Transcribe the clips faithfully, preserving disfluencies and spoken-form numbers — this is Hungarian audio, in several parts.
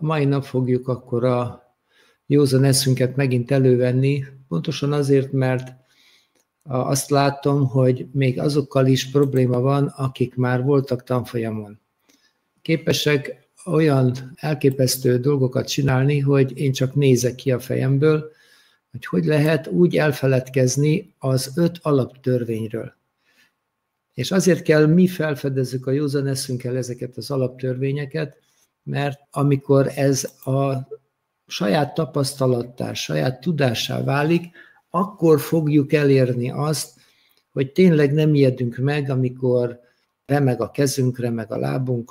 mai nap fogjuk akkor a józan eszünket megint elővenni, pontosan azért, mert azt látom, hogy még azokkal is probléma van, akik már voltak tanfolyamon. Képesek olyan elképesztő dolgokat csinálni, hogy én csak nézek ki a fejemből, hogy hogy lehet úgy elfeledkezni az öt alaptörvényről. És azért kell mi felfedezzük a józan eszünkkel ezeket az alaptörvényeket, mert amikor ez a saját tapasztalattá, saját tudássá válik, akkor fogjuk elérni azt, hogy tényleg nem ijedünk meg, amikor remeg a kezünk, remeg a lábunk,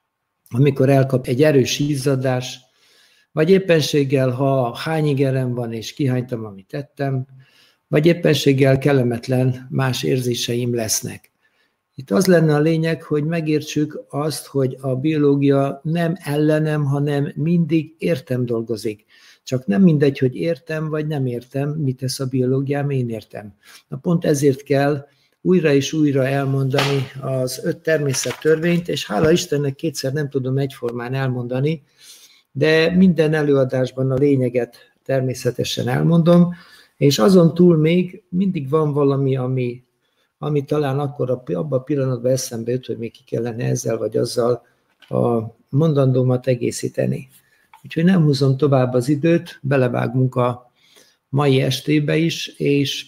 amikor elkap egy erős izzadás, vagy éppenséggel, ha hány ingerem van, és kihánytam, amit tettem, vagy éppenséggel kellemetlen más érzéseim lesznek. Itt az lenne a lényeg, hogy megértsük azt, hogy a biológia nem ellenem, hanem mindig értem dolgozik. Csak nem mindegy, hogy értem, vagy nem értem, mit tesz a biológiám, én értem. Na pont ezért kell újra és újra elmondani az öt természettörvényt, és hála Istennek kétszer nem tudom egyformán elmondani, de minden előadásban a lényeget természetesen elmondom, és azon túl még mindig van valami, ami, ami talán akkor abban a pillanatban eszembe jut, hogy még ki kellene ezzel vagy azzal a mondandómat egészíteni. Úgyhogy nem húzom tovább az időt, belevágunk a mai estébe is, és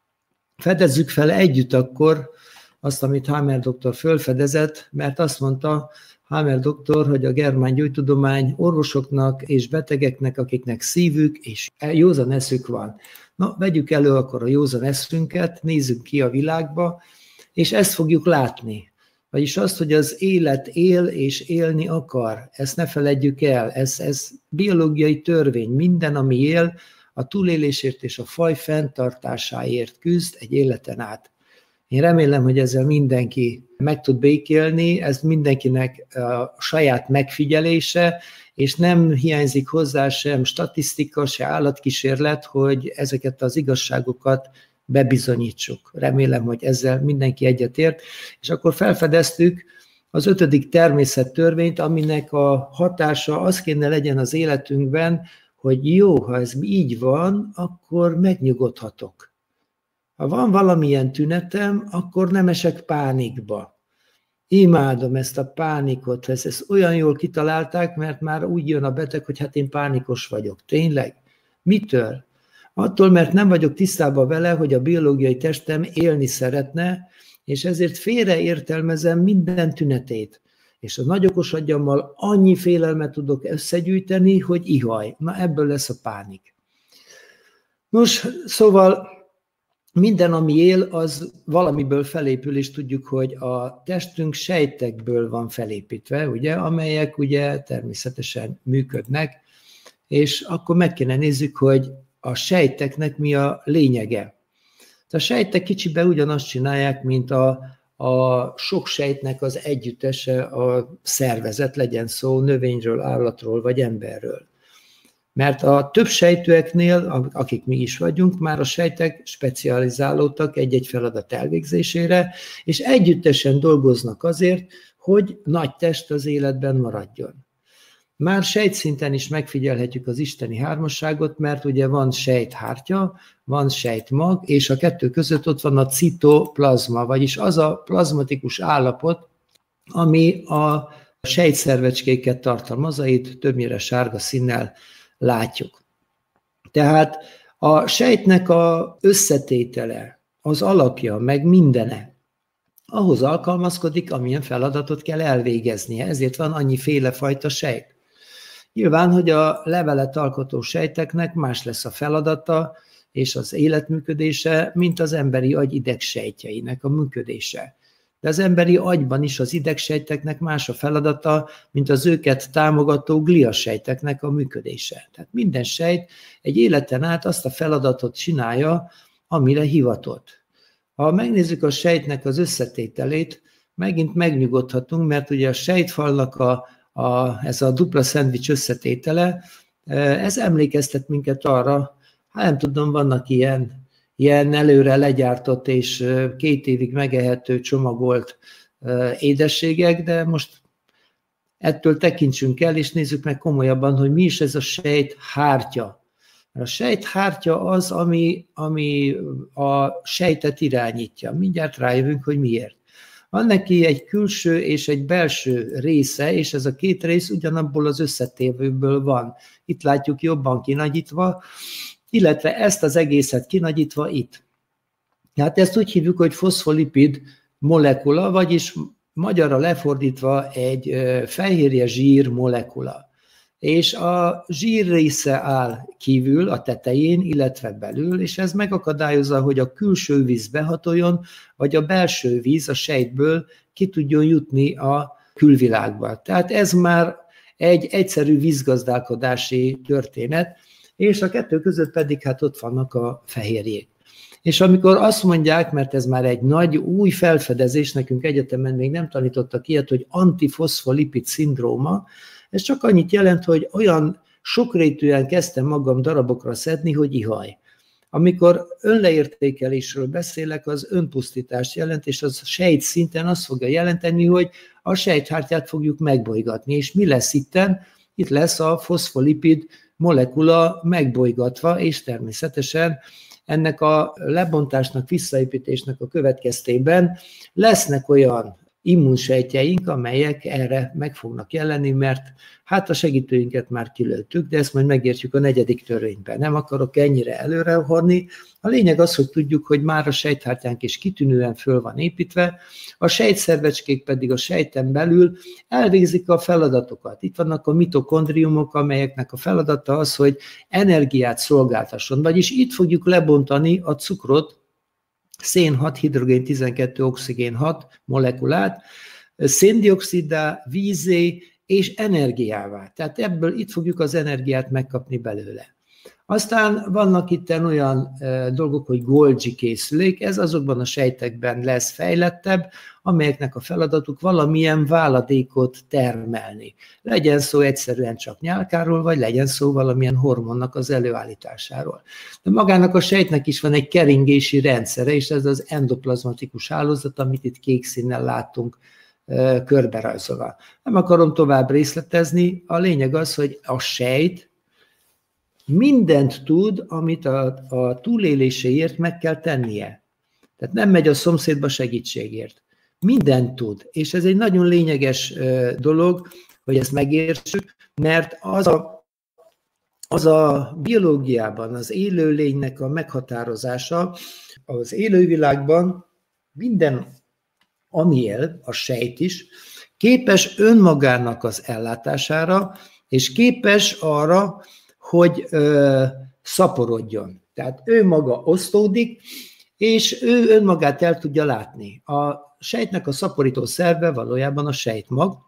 fedezzük fel együtt akkor azt, amit Hamer doktor fölfedezett, mert azt mondta Hamer doktor, hogy a germán gyógytudomány orvosoknak és betegeknek, akiknek szívük és józan eszük van. Na, vegyük elő akkor a józan eszünket, nézzük ki a világba, és ezt fogjuk látni. Vagyis azt, hogy az élet él és élni akar, ezt ne feledjük el, ez, ez biológiai törvény, minden, ami él, a túlélésért és a faj fenntartásáért küzd egy életen át. Én remélem, hogy ezzel mindenki meg tud békélni, ez mindenkinek a saját megfigyelése, és nem hiányzik hozzá sem statisztika, se állatkísérlet, hogy ezeket az igazságokat bebizonyítsuk. Remélem, hogy ezzel mindenki egyetért. És akkor felfedeztük az ötödik természettörvényt, aminek a hatása az kéne legyen az életünkben, hogy jó, ha ez így van, akkor megnyugodhatok. Ha van valamilyen tünetem, akkor nem esek pánikba. Imádom ezt a pánikot, ezt, ezt olyan jól kitalálták, mert már úgy jön a beteg, hogy hát én pánikos vagyok. Tényleg? Mitől? Attól, mert nem vagyok tisztában vele, hogy a biológiai testem élni szeretne, és ezért félreértelmezem minden tünetét. És a nagy okos agyammal annyi félelmet tudok összegyűjteni, hogy ihaj. Na ebből lesz a pánik. Nos, szóval minden, ami él, az valamiből felépül, és tudjuk, hogy a testünk sejtekből van felépítve, ugye, amelyek ugye természetesen működnek, és akkor meg kéne nézzük, hogy a sejteknek mi a lényege. A sejtek kicsiben ugyanazt csinálják, mint a, a sok sejtnek az együttese a szervezet, legyen szó növényről, állatról vagy emberről. Mert a több sejtőeknél, akik mi is vagyunk, már a sejtek specializálódtak egy-egy feladat elvégzésére, és együttesen dolgoznak azért, hogy nagy test az életben maradjon. Már sejtszinten is megfigyelhetjük az isteni hármasságot, mert ugye van sejthártya, van sejtmag, és a kettő között ott van a citoplazma, vagyis az a plazmatikus állapot, ami a sejtszervecskéket tartalmazza, itt többnyire sárga színnel látjuk. Tehát a sejtnek az összetétele, az alapja, meg mindene, ahhoz alkalmazkodik, amilyen feladatot kell elvégeznie. Ezért van annyiféle fajta sejt. Nyilván, hogy a levelet alkotó sejteknek más lesz a feladata és az életműködése, mint az emberi agy idegsejtjeinek a működése. De az emberi agyban is az idegsejteknek más a feladata, mint az őket támogató gliasejteknek a működése. Tehát minden sejt egy életen át azt a feladatot csinálja, amire hivatott. Ha megnézzük a sejtnek az összetételét, megint megnyugodhatunk, mert ugye a sejtfalnak a, a, ez a dupla szendvics összetétele, ez emlékeztet minket arra, hát nem tudom, vannak ilyen, ilyen előre legyártott és két évig megehető csomagolt édességek, de most Ettől tekintsünk el, és nézzük meg komolyabban, hogy mi is ez a sejthártya. A sejthártya az, ami, ami a sejtet irányítja. Mindjárt rájövünk, hogy miért. Van neki egy külső és egy belső része, és ez a két rész ugyanabból az összetévőből van. Itt látjuk jobban kinagyítva, illetve ezt az egészet kinagyítva itt. Hát ezt úgy hívjuk, hogy foszfolipid molekula, vagyis magyarra lefordítva egy fehérje zsír molekula. És a zsír része áll kívül, a tetején, illetve belül, és ez megakadályozza, hogy a külső víz behatoljon, vagy a belső víz a sejtből ki tudjon jutni a külvilágba. Tehát ez már egy egyszerű vízgazdálkodási történet, és a kettő között pedig hát ott vannak a fehérjék. És amikor azt mondják, mert ez már egy nagy új felfedezés, nekünk egyetemen még nem tanítottak ilyet, hogy antifoszfolipid szindróma, ez csak annyit jelent, hogy olyan sokrétűen kezdtem magam darabokra szedni, hogy ihaj. Amikor önleértékelésről beszélek, az önpusztítást jelent, és az sejt szinten azt fogja jelenteni, hogy a sejthártyát fogjuk megbolygatni. És mi lesz itten? Itt lesz a foszfolipid molekula megbolygatva, és természetesen ennek a lebontásnak, visszaépítésnek a következtében lesznek olyan immunsejtjeink, amelyek erre meg fognak jelenni, mert hát a segítőinket már kilőttük, de ezt majd megértjük a negyedik törvényben. Nem akarok ennyire előrehorni. A lényeg az, hogy tudjuk, hogy már a sejthártyánk is kitűnően föl van építve, a sejtszervecskék pedig a sejten belül elvégzik a feladatokat. Itt vannak a mitokondriumok, amelyeknek a feladata az, hogy energiát szolgáltasson, vagyis itt fogjuk lebontani a cukrot, szén hat, hidrogén tizenkettő, oxigén hat molekulát, széndioxiddá, vízzé és energiává. Tehát ebből itt fogjuk az energiát megkapni belőle. Aztán vannak itt olyan e, dolgok, hogy Golgi készülék, ez azokban a sejtekben lesz fejlettebb, amelyeknek a feladatuk valamilyen váladékot termelni. Legyen szó egyszerűen csak nyálkáról, vagy legyen szó valamilyen hormonnak az előállításáról. De magának a sejtnek is van egy keringési rendszere, és ez az endoplazmatikus hálózat, amit itt kék színnel látunk e, körberajzolva. Nem akarom tovább részletezni, a lényeg az, hogy a sejt mindent tud, amit a, a túléléséért meg kell tennie. Tehát nem megy a szomszédba segítségért. Mindent tud, és ez egy nagyon lényeges dolog, hogy ezt megértsük, mert az a, az a biológiában az élőlénynek a meghatározása, az élővilágban minden, ami él, a sejt is, képes önmagának az ellátására, és képes arra, hogy ö, szaporodjon. Tehát ő maga osztódik, és ő önmagát el tudja látni. A sejtnek a szaporító szerve valójában a sejtmag,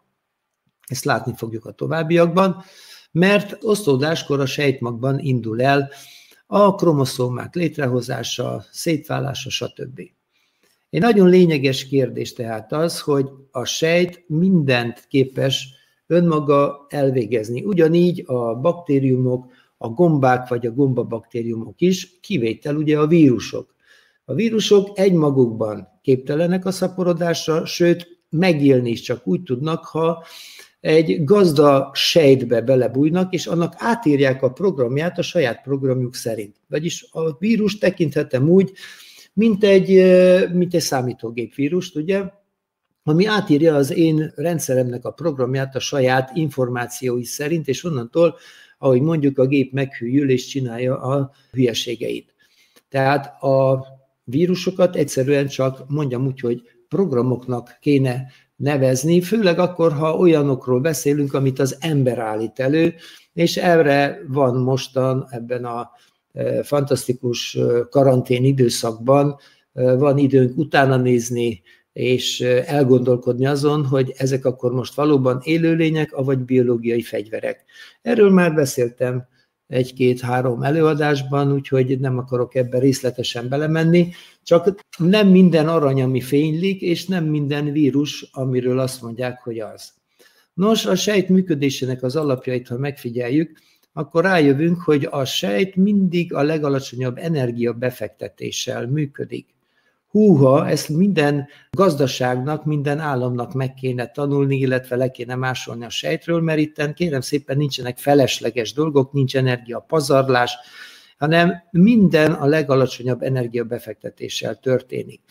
ezt látni fogjuk a továbbiakban, mert osztódáskor a sejtmagban indul el a kromoszómák létrehozása, szétválása, stb. Egy nagyon lényeges kérdés tehát az, hogy a sejt mindent képes önmaga elvégezni. Ugyanígy a baktériumok, a gombák vagy a gombabaktériumok is, kivétel ugye a vírusok. A vírusok egymagukban képtelenek a szaporodásra, sőt megélni is csak úgy tudnak, ha egy gazda sejtbe belebújnak, és annak átírják a programját a saját programjuk szerint. Vagyis a vírus tekinthetem úgy, mint egy, mint egy számítógép vírust, ugye, ami átírja az én rendszeremnek a programját a saját információi szerint, és onnantól, ahogy mondjuk, a gép meghűl és csinálja a hülyeségeit. Tehát a vírusokat egyszerűen csak, mondjam úgy, hogy programoknak kéne nevezni, főleg akkor, ha olyanokról beszélünk, amit az ember állít elő, és erre van mostan ebben a fantasztikus karantén időszakban, van időnk utána nézni, és elgondolkodni azon, hogy ezek akkor most valóban élőlények, avagy biológiai fegyverek. Erről már beszéltem egy-két-három előadásban, úgyhogy nem akarok ebben részletesen belemenni, csak nem minden arany, ami fénylik, és nem minden vírus, amiről azt mondják, hogy az. Nos, a sejt működésének az alapjait, ha megfigyeljük, akkor rájövünk, hogy a sejt mindig a legalacsonyabb energiabefektetéssel működik. húha, ezt minden gazdaságnak, minden államnak meg kéne tanulni, illetve le kéne másolni a sejtről, mert itten kérem szépen nincsenek felesleges dolgok, nincs energiapazarlás, hanem minden a legalacsonyabb energiabefektetéssel történik.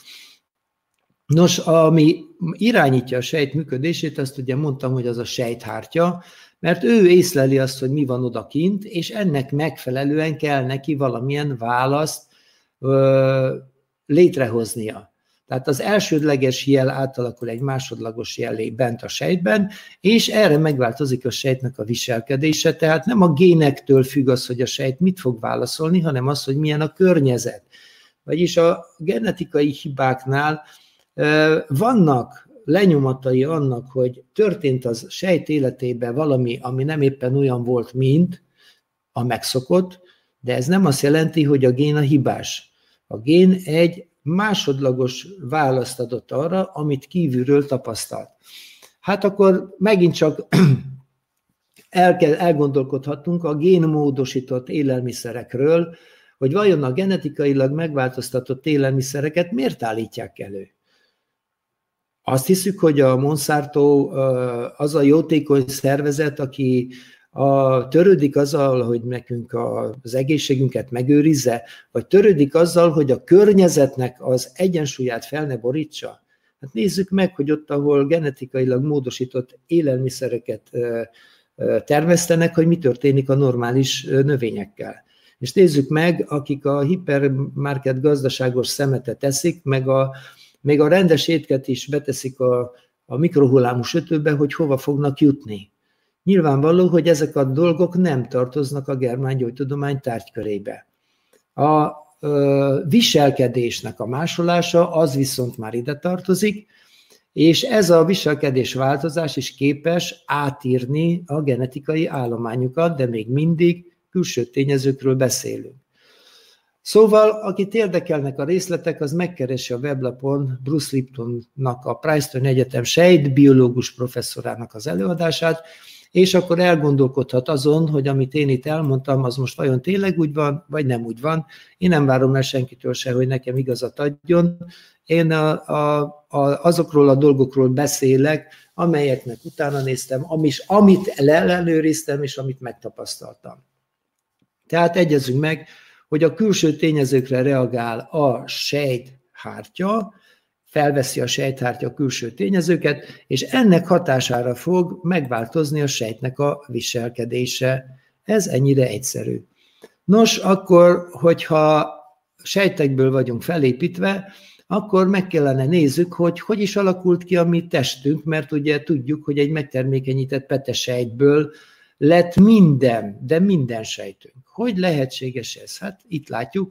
Nos, ami irányítja a sejt működését, azt ugye mondtam, hogy az a sejthártya, mert ő észleli azt, hogy mi van odakint, és ennek megfelelően kell neki valamilyen választ ö, létrehoznia. Tehát az elsődleges jel átalakul egy másodlagos jellé bent a sejtben, és erre megváltozik a sejtnek a viselkedése, tehát nem a génektől függ az, hogy a sejt mit fog válaszolni, hanem az, hogy milyen a környezet. Vagyis a genetikai hibáknál vannak lenyomatai annak, hogy történt az sejt életében valami, ami nem éppen olyan volt, mint a megszokott, de ez nem azt jelenti, hogy a gén a hibás. A gén egy másodlagos választ adott arra, amit kívülről tapasztalt. Hát akkor megint csak el kell, elgondolkodhatunk a génmódosított élelmiszerekről, hogy vajon a genetikailag megváltoztatott élelmiszereket miért állítják elő. Azt hiszük, hogy a Monsanto az a jótékony szervezet, aki a, törődik azzal, hogy nekünk az egészségünket megőrizze, vagy törődik azzal, hogy a környezetnek az egyensúlyát fel ne borítsa. Hát nézzük meg, hogy ott, ahol genetikailag módosított élelmiszereket termesztenek, hogy mi történik a normális növényekkel. És nézzük meg, akik a hipermarket gazdaságos szemetet eszik, meg a még a rendes étket is beteszik a, a mikrohullámú sütőbe, hogy hova fognak jutni. Nyilvánvaló, hogy ezek a dolgok nem tartoznak a germán gyógytudomány tárgykörébe. A ö, viselkedésnek a másolása, az viszont már ide tartozik, és ez a viselkedés változás is képes átírni a genetikai állományukat, de még mindig külső tényezőkről beszélünk. Szóval, akit érdekelnek a részletek, az megkeresi a weblapon Bruce Liptonnak, a Princeton Egyetem sejtbiológus professzorának az előadását, és akkor elgondolkodhat azon, hogy amit én itt elmondtam, az most vajon tényleg úgy van, vagy nem úgy van. Én nem várom el senkitől se, hogy nekem igazat adjon. Én a, a, a, azokról a dolgokról beszélek, amelyeknek utána néztem, amis, amit ellenőriztem, és amit megtapasztaltam. Tehát egyezünk meg, hogy a külső tényezőkre reagál a sejthártya, felveszi a sejthártya külső tényezőket, és ennek hatására fog megváltozni a sejtnek a viselkedése. Ez ennyire egyszerű. Nos, akkor, hogyha sejtekből vagyunk felépítve, akkor meg kellene nézzük, hogy hogy is alakult ki a mi testünk, mert ugye tudjuk, hogy egy megtermékenyített petesejtből lett minden, de minden sejtünk. Hogy lehetséges ez? Hát itt látjuk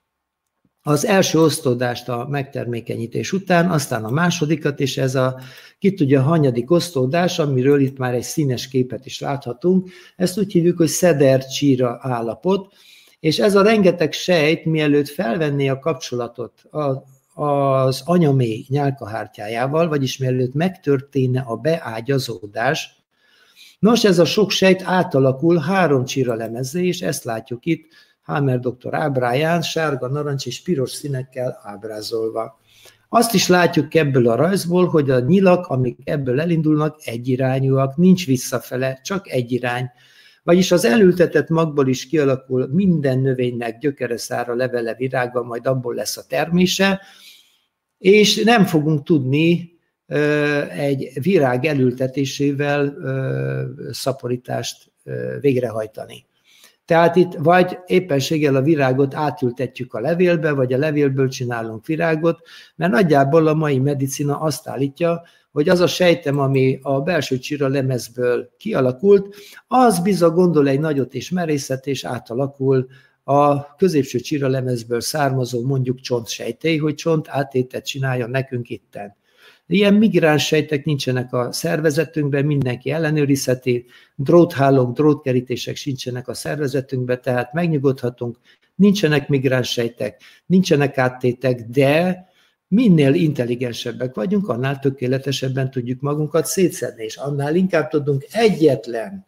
az első osztódást a megtermékenyítés után, aztán a másodikat, és ez a ki tudja hanyadik osztódás, amiről itt már egy színes képet is láthatunk, ezt úgy hívjuk, hogy Szeder-Csíra állapot, és ez a rengeteg sejt, mielőtt felvenné a kapcsolatot a, az anyaméh nyálkahártyájával, vagyis mielőtt megtörténne a beágyazódás, nos, ez a sok sejt átalakul három csíralemezé, és ezt látjuk itt Hammer doktor ábráján, sárga, narancs és piros színekkel ábrázolva. Azt is látjuk ebből a rajzból, hogy a nyilak, amik ebből elindulnak, egyirányúak, nincs visszafele, csak egy irány. Vagyis az elültetett magból is kialakul minden növénynek gyökere, szára, levele, virága, majd abból lesz a termése, és nem fogunk tudni egy virág elültetésével szaporítást végrehajtani. Tehát itt vagy éppenséggel a virágot átültetjük a levélbe, vagy a levélből csinálunk virágot, mert nagyjából a mai medicina azt állítja, hogy az a sejtem, ami a belső csíralemezből kialakult, az bizony gondol egy nagyot és merészet, és átalakul a középső csíralemezből származó mondjuk csontsejtély, hogy csont átétet csináljon nekünk itten. Ilyen migráns sejtek nincsenek a szervezetünkben, mindenki ellenőrizheti, dróthálók, drótkerítések sincsenek a szervezetünkben, tehát megnyugodhatunk, nincsenek migráns sejtek, nincsenek áttétek, de minél intelligensebbek vagyunk, annál tökéletesebben tudjuk magunkat szétszedni, és annál inkább tudunk egyetlen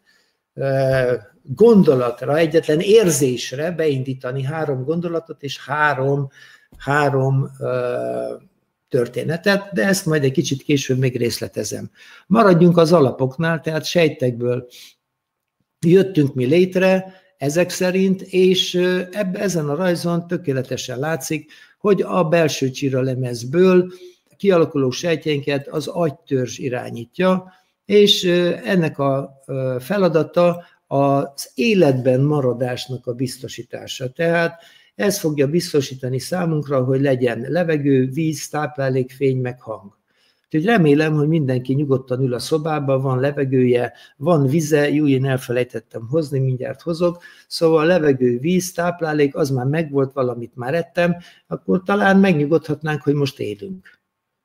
gondolatra, egyetlen érzésre beindítani három gondolatot és három három történetet, de ezt majd egy kicsit később még részletezem. Maradjunk az alapoknál, tehát sejtekből jöttünk mi létre, ezek szerint, és ebbe, ezen a rajzon tökéletesen látszik, hogy a belső csíralemezből kialakuló sejtjeinket az agytörzs irányítja, és ennek a feladata az életben maradásnak a biztosítása. Tehát ez fogja biztosítani számunkra, hogy legyen levegő, víz, táplálék, fény, meg hang. Úgyhogy remélem, hogy mindenki nyugodtan ül a szobában, van levegője, van vize, jó, én elfelejtettem hozni, mindjárt hozok, szóval levegő, víz, táplálék, az már megvolt, valamit már ettem, akkor talán megnyugodhatnánk, hogy most élünk.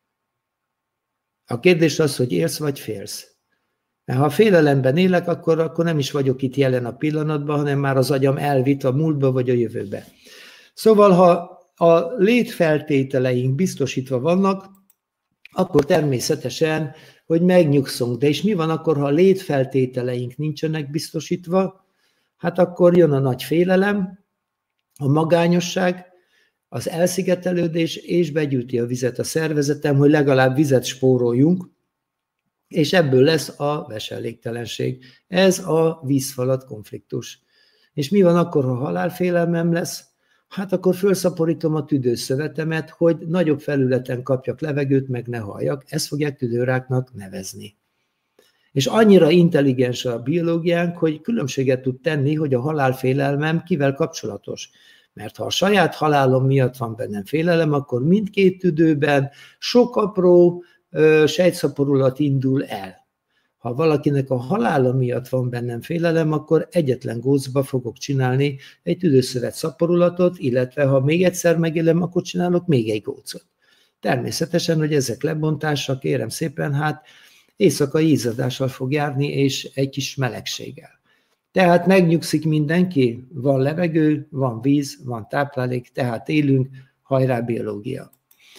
A kérdés az, hogy élsz vagy félsz. Mert ha félelemben élek, akkor, akkor nem is vagyok itt jelen a pillanatban, hanem már az agyam elvitt a múltba vagy a jövőbe. Szóval, ha a létfeltételeink biztosítva vannak, akkor természetesen, hogy megnyugszunk. De és mi van akkor, ha a létfeltételeink nincsenek biztosítva? Hát akkor jön a nagy félelem, a magányosság, az elszigetelődés, és begyűjti a vizet a szervezetem, hogy legalább vizet spóroljunk, és ebből lesz a veselégtelenség. Ez a vízfalat konfliktus. És mi van akkor, ha halálfélelmem lesz? Hát akkor felszaporítom a tüdőszövetemet, hogy nagyobb felületen kapjak levegőt, meg ne halljak. Ezt fogják tüdőráknak nevezni. És annyira intelligens a biológiánk, hogy különbséget tud tenni, hogy a halálfélelmem kivel kapcsolatos. Mert ha a saját halálom miatt van bennem félelem, akkor mindkét tüdőben sok apró ö, sejtszaporulat indul el. Ha valakinek a halála miatt van bennem félelem, akkor egyetlen gócba fogok csinálni egy tüdőszövet szaporulatot, illetve ha még egyszer megélem, akkor csinálok még egy gócot. Természetesen, hogy ezek lebontása, kérem szépen, hát éjszakai izzadással fog járni, és egy kis melegséggel. Tehát megnyugszik mindenki, van levegő, van víz, van táplálék, tehát élünk, hajrá biológia.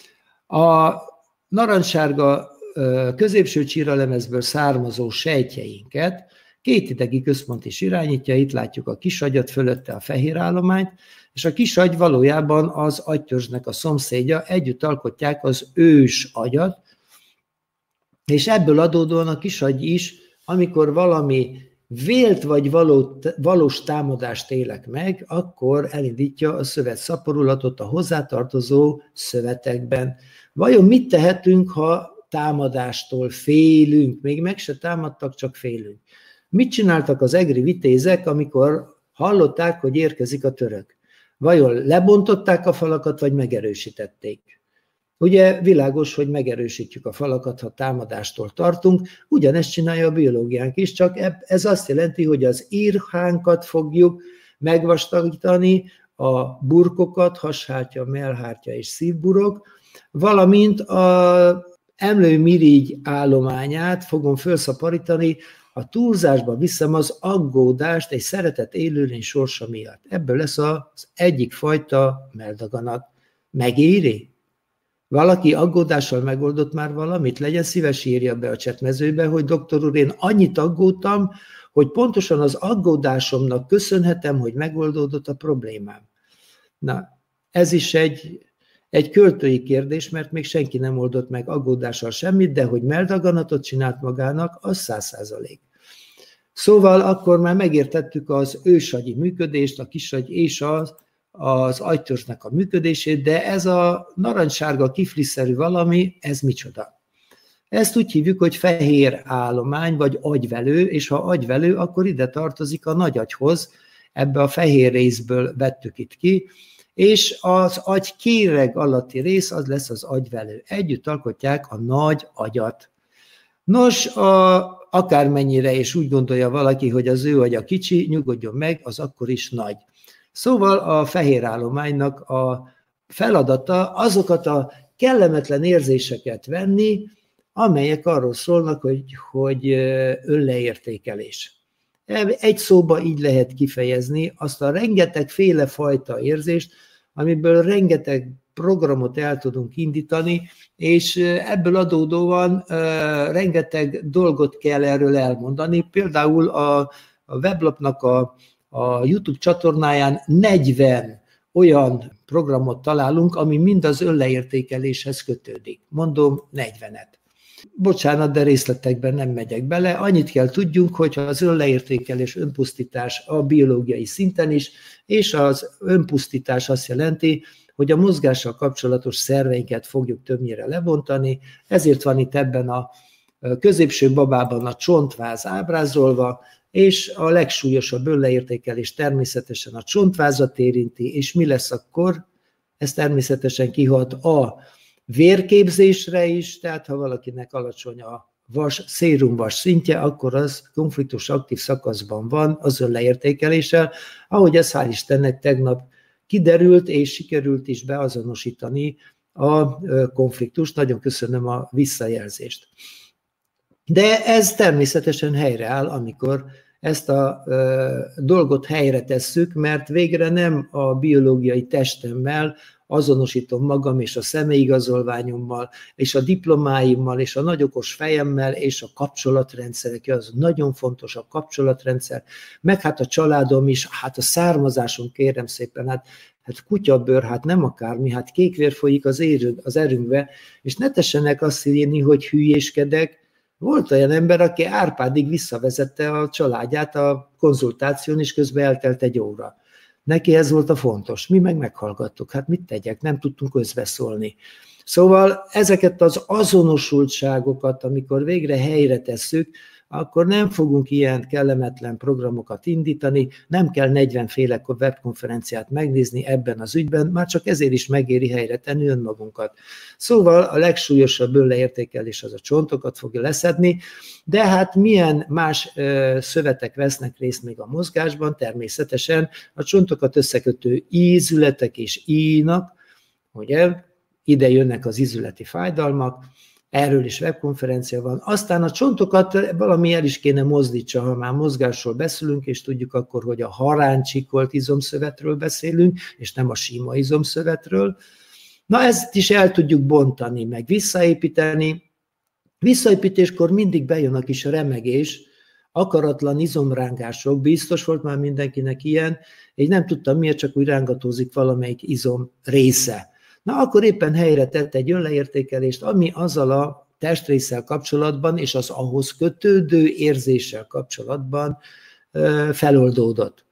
A narancssárga középső csíralemezből származó sejtjeinket két idegi központ is irányítja, itt látjuk a kisagyat, fölötte a fehér állományt, és a kisagy valójában az agytörzsnek a szomszédja, együtt alkotják az ős agyat, és ebből adódóan a kisagy is, amikor valami vélt vagy való, valós támadást élek meg, akkor elindítja a szövetszaporulatot a hozzátartozó szövetekben. Vajon mit tehetünk, ha támadástól félünk? Még meg se támadtak, csak félünk. Mit csináltak az egri vitézek, amikor hallották, hogy érkezik a török? Vajon lebontották a falakat, vagy megerősítették? Ugye világos, hogy megerősítjük a falakat, ha támadástól tartunk, ugyanezt csinálja a biológiánk is, csak ez azt jelenti, hogy az írhánkat fogjuk megvastagítani, a burkokat, hashártya, mellhártya és szívburok, valamint az emlőmirigy állományát fogom felszaporítani, a túlzásba viszem az aggódást egy szeretett élőlény sorsa miatt. Ebből lesz az egyik fajta melldaganat. Megéri? Valaki aggódással megoldott már valamit? Legyen szíves, írja be a csetmezőbe, hogy doktor úr, én annyit aggódtam, hogy pontosan az aggódásomnak köszönhetem, hogy megoldódott a problémám. Na, ez is egy, egy költői kérdés, mert még senki nem oldott meg aggódással semmit, de hogy melldaganatot csinált magának, az száz százalék. Szóval akkor már megértettük az ősagyi működést, a kisagy és az, az agytörzsnek a működését, de ez a narancssárga kifliszerű valami, ez micsoda? Ezt úgy hívjuk, hogy fehér állomány, vagy agyvelő, és ha agyvelő, akkor ide tartozik a nagyagyhoz, ebbe a fehér részből vettük itt ki, és az agy kéreg alatti rész, az lesz az agyvelő. Együtt alkotják a nagy agyat. Nos, a, akármennyire és úgy gondolja valaki, hogy az ő agya kicsi, nyugodjon meg, az akkor is nagy. Szóval a fehér állománynak a feladata azokat a kellemetlen érzéseket venni, amelyek arról szólnak, hogy, hogy önleértékelés. Egy szóba így lehet kifejezni azt a rengeteg féle fajta érzést, amiből rengeteg programot el tudunk indítani, és ebből adódóan rengeteg dolgot kell erről elmondani. Például a, a weblapnak a, a YouTube csatornáján negyven olyan programot találunk, ami mind az önleértékeléshez kötődik. Mondom, negyvenet. Bocsánat, de részletekben nem megyek bele. Annyit kell tudjunk, hogy az önleértékelés, önpusztítás a biológiai szinten is, és az önpusztítás azt jelenti, hogy a mozgással kapcsolatos szerveinket fogjuk többnyire lebontani, ezért van itt ebben a középső babában a csontváz ábrázolva, és a legsúlyosabb önleértékelés természetesen a csontvázat érinti, és mi lesz akkor? Ez természetesen kihat a vérképzésre is, tehát ha valakinek alacsony a vas, szérumvas szintje, akkor az konfliktus aktív szakaszban van az önleértékeléssel, ahogy ez hál' Istennek tegnap kiderült, és sikerült is beazonosítani a konfliktust. Nagyon köszönöm a visszajelzést. De ez természetesen helyreáll, amikor ezt a ö, dolgot helyre tesszük, mert végre nem a biológiai testemmel azonosítom magam, és a személyigazolványommal, és a diplomáimmal, és a nagyokos fejemmel, és a kapcsolatrendszerek, az nagyon fontos a kapcsolatrendszer, meg hát a családom is, hát a származásom, kérem szépen, hát, hát kutyabőr, hát nem akármi, hát kékvér folyik az, érünk, az erünkbe, és ne tessenek azt hinni, hogy hülyéskedek. Volt olyan ember, aki Árpádig visszavezette a családját a konzultáción, és közben eltelt egy óra. Neki ez volt a fontos. Mi meg meghallgattuk. Hát mit tegyek? Nem tudtunk közbeszólni. Szóval ezeket az azonosultságokat, amikor végre helyre tesszük, akkor nem fogunk ilyen kellemetlen programokat indítani, nem kell negyvenféle webkonferenciát megnézni ebben az ügyben, már csak ezért is megéri helyre tenni önmagunkat. Szóval a legsúlyosabb önleértékelés az a csontokat fogja leszedni, de hát milyen más ö, szövetek vesznek részt még a mozgásban? Természetesen a csontokat összekötő ízületek és ínak, ugye, ide jönnek az ízületi fájdalmak, erről is webkonferencia van. Aztán a csontokat valami el is kéne mozdítsa, ha már mozgásról beszélünk, és tudjuk akkor, hogy a haráncsikolt izomszövetről beszélünk, és nem a sima izomszövetről. Na, ezt is el tudjuk bontani, meg visszaépíteni. Visszaépítéskor mindig bejön a kis remegés, akaratlan izomrángások, biztos volt már mindenkinek ilyen, és nem tudtam miért, csak úgy rángatózik valamelyik izom része. Na, akkor éppen helyre tett egy önleértékelést, ami azzal a testrésszel kapcsolatban és az ahhoz kötődő érzéssel kapcsolatban feloldódott.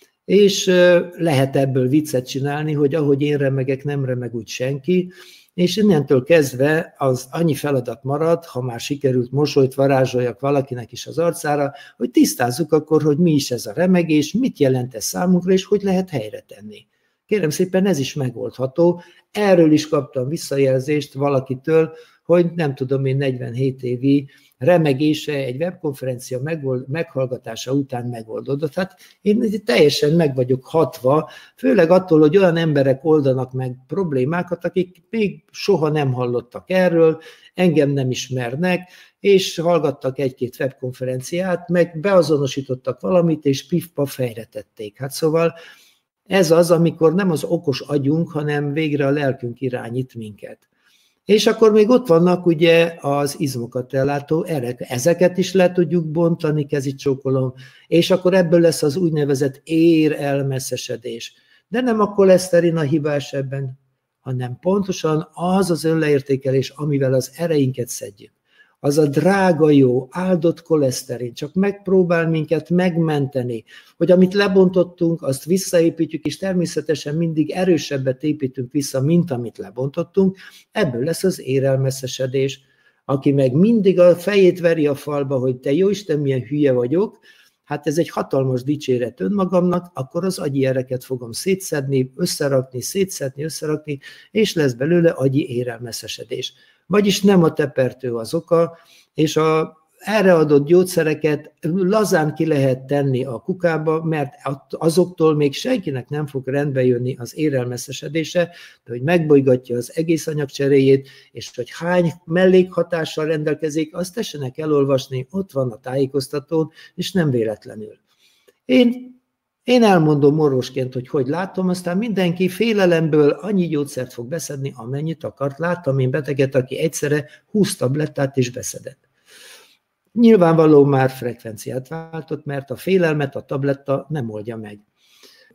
És lehet ebből viccet csinálni, hogy ahogy én remegek, nem remeg úgy senki, és innentől kezdve az annyi feladat marad, ha már sikerült mosolyt varázsoljak valakinek is az arcára, hogy tisztázzuk akkor, hogy mi is ez a remegés, mit jelent ez számunkra, és hogy lehet helyre tenni. Kérem szépen, ez is megoldható. Erről is kaptam visszajelzést valakitől, hogy nem tudom én negyvenhét évi remegése egy webkonferencia megold, meghallgatása után megoldódott. Hát én teljesen meg vagyok hatva, főleg attól, hogy olyan emberek oldanak meg problémákat, akik még soha nem hallottak erről, engem nem ismernek, és hallgattak egy-két webkonferenciát, meg beazonosítottak valamit, és pif-paf fejretették. Hát szóval ez az, amikor nem az okos agyunk, hanem végre a lelkünk irányít minket. És akkor még ott vannak ugye az izmokat ellátó erek. Ezeket is le tudjuk bontani, kezit csókolom, és akkor ebből lesz az úgynevezett érelmeszesedés. De nem a koleszterin a hibás ebben, hanem pontosan az az önleértékelés, amivel az ereinket szedjük. Az a drága jó, áldott koleszterin csak megpróbál minket megmenteni, hogy amit lebontottunk, azt visszaépítjük, és természetesen mindig erősebbet építünk vissza, mint amit lebontottunk, ebből lesz az érelmeszesedés. Aki meg mindig a fejét veri a falba, hogy te jóisten, milyen hülye vagyok, hát ez egy hatalmas dicséret önmagamnak, akkor az agyi ereket fogom szétszedni, összerakni, szétszedni, összerakni, és lesz belőle agyi érelmeszesedés. Vagyis nem a tepertő az oka, és a erre adott gyógyszereket lazán ki lehet tenni a kukába, mert azoktól még senkinek nem fog rendbe jönni az érelmeszesedése, de hogy megbolygatja az egész anyagcseréjét, és hogy hány mellékhatással rendelkezik, azt tessenek elolvasni, ott van a tájékoztatón, és nem véletlenül. Én Én elmondom orvosként, hogy hogy látom, aztán mindenki félelemből annyi gyógyszert fog beszedni, amennyit akart. Láttam én beteget, aki egyszerre húsz tablettát is beszedett. Nyilvánvaló már frekvenciát váltott, mert a félelmet a tabletta nem oldja meg.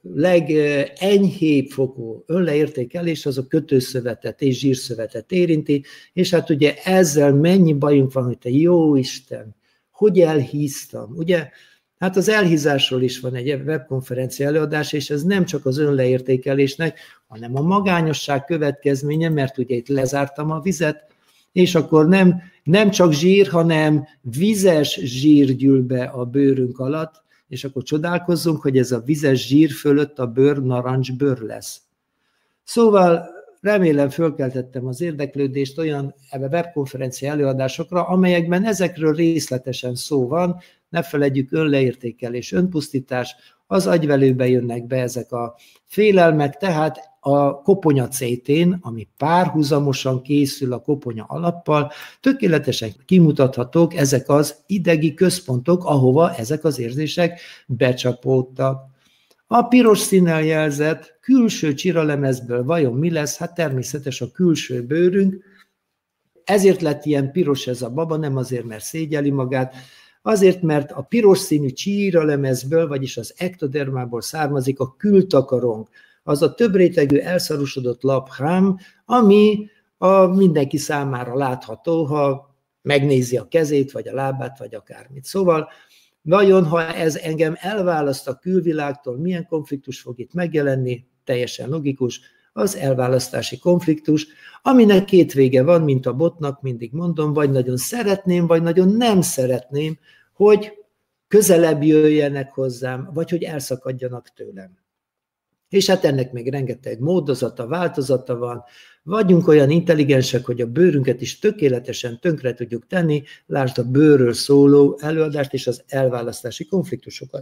legenyhébb fokú önleértékelés az a kötőszövetet és zsírszövetet érinti, és hát ugye ezzel mennyi bajunk van, hogy te jó Isten, hogy elhíztam, ugye? Hát az elhízásról is van egy webkonferencia előadás, és ez nem csak az önleértékelésnek, hanem a magányosság következménye, mert ugye itt lezártam a vizet, és akkor nem, nem csak zsír, hanem vizes zsír gyűl be a bőrünk alatt, és akkor csodálkozzunk, hogy ez a vizes zsír fölött a bőr narancsbőr lesz. Szóval remélem fölkeltettem az érdeklődést olyan webkonferencia előadásokra, amelyekben ezekről részletesen szó van, ne feledjük, önleértékelés, önpusztítás, az agyvelőbe jönnek be ezek a félelmek, tehát a koponya cé tén, ami párhuzamosan készül a koponya alappal, tökéletesen kimutathatók ezek az idegi központok, ahova ezek az érzések becsapódtak. A piros színnel jelzett külső csiralemezből vajon mi lesz? Hát természetes a külső bőrünk, ezért lett ilyen piros ez a baba, nem azért, mert szégyeli magát, azért, mert a piros színű csíralemezből, vagyis az ektodermából származik a kültakaronk, az a többrétegű elszarosodott laphám, ami a mindenki számára látható, ha megnézi a kezét, vagy a lábát, vagy akármit. Szóval vajon, ha ez engem elválaszt a külvilágtól, milyen konfliktus fog itt megjelenni? Teljesen logikus, az elválasztási konfliktus, aminek két vége van, mint a botnak, mindig mondom, vagy nagyon szeretném, vagy nagyon nem szeretném, hogy közelebb jöjjenek hozzám, vagy hogy elszakadjanak tőlem. És hát ennek még rengeteg módozata, változata van. Vagyunk olyan intelligensek, hogy a bőrünket is tökéletesen tönkre tudjuk tenni, lásd a bőrről szóló előadást és az elválasztási konfliktusokat.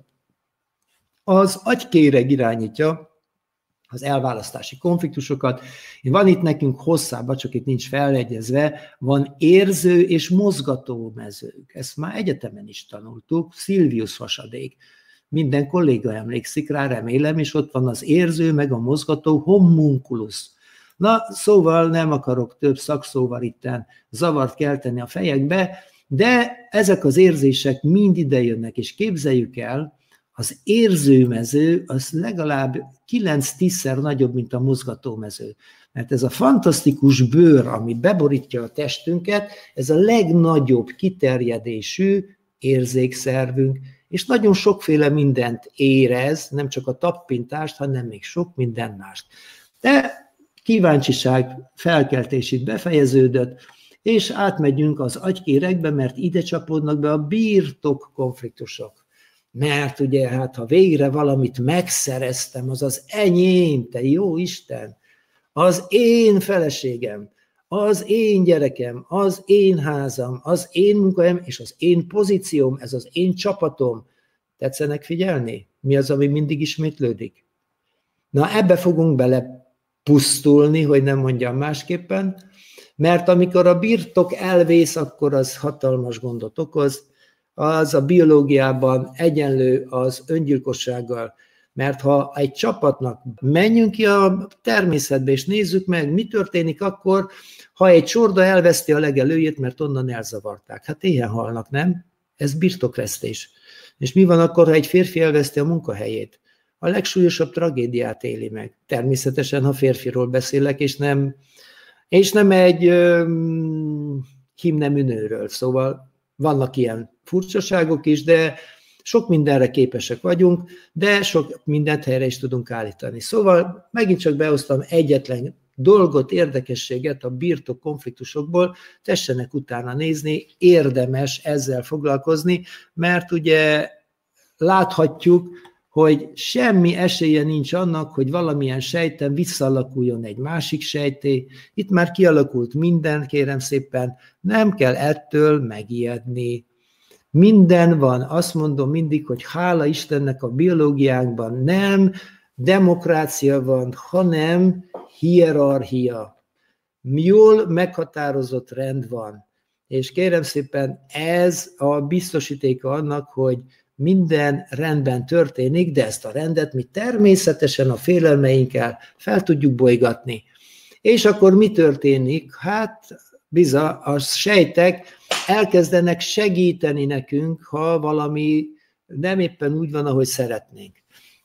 Az agykéreg irányítja az elválasztási konfliktusokat. Van itt nekünk hosszában, csak itt nincs felegyezve, van érző és mozgató mezők. Ezt már egyetemen is tanultuk, Szilvius hasadék. Minden kolléga emlékszik rá, remélem, és ott van az érző, meg a mozgató homunculus. Na, szóval nem akarok több szakszóval itten zavart kelteni a fejekbe, de ezek az érzések mind ide jönnek, és képzeljük el, az érzőmező az legalább kilenc-tízszer nagyobb, mint a mozgatómező. Mert ez a fantasztikus bőr, ami beborítja a testünket, ez a legnagyobb kiterjedésű érzékszervünk, és nagyon sokféle mindent érez, nem csak a tappintást, hanem még sok minden mást. De kíváncsiság felkeltés itt befejeződött, és átmegyünk az agykéregbe, mert ide csapódnak be a birtok konfliktusok. Mert ugye, hát ha végre valamit megszereztem, az az enyém, te jó Isten, az én feleségem, az én gyerekem, az én házam, az én munkahelyem, és az én pozícióm, ez az én csapatom. Tetszenek figyelni? Mi az, ami mindig ismétlődik? Na, ebbe fogunk bele pusztulni, hogy nem mondjam másképpen, mert amikor a birtok elvész, akkor az hatalmas gondot okoz, az a biológiában egyenlő az öngyilkossággal, mert ha egy csapatnak menjünk ki a természetbe, és nézzük meg, mi történik akkor, ha egy csorda elveszti a legelőjét, mert onnan elzavarták. Hát éhen halnak, nem? Ez birtokvesztés. És mi van akkor, ha egy férfi elveszti a munkahelyét? A legsúlyosabb tragédiát éli meg. Természetesen, ha férfiról beszélek, és nem, és nem egy um, himnemű nőről. Szóval vannak ilyen furcsaságok is, de sok mindenre képesek vagyunk, de sok mindent helyre is tudunk állítani. Szóval megint csak behoztam egyetlen dolgot, érdekességet a birtok konfliktusokból, tessenek utána nézni, érdemes ezzel foglalkozni, mert ugye láthatjuk, hogy semmi esélye nincs annak, hogy valamilyen sejten visszaalakuljon egy másik sejté. Itt már kialakult minden, kérem szépen, nem kell ettől megijedni. Minden van, azt mondom mindig, hogy hála Istennek a biológiánkban nem demokrácia van, hanem hierarchia. Jól meghatározott rend van. És kérem szépen, ez a biztosítéka annak, hogy minden rendben történik, de ezt a rendet mi természetesen a félelmeinkkel fel tudjuk bolygatni. És akkor mi történik? Hát bizony, a sejtek elkezdenek segíteni nekünk, ha valami nem éppen úgy van, ahogy szeretnénk.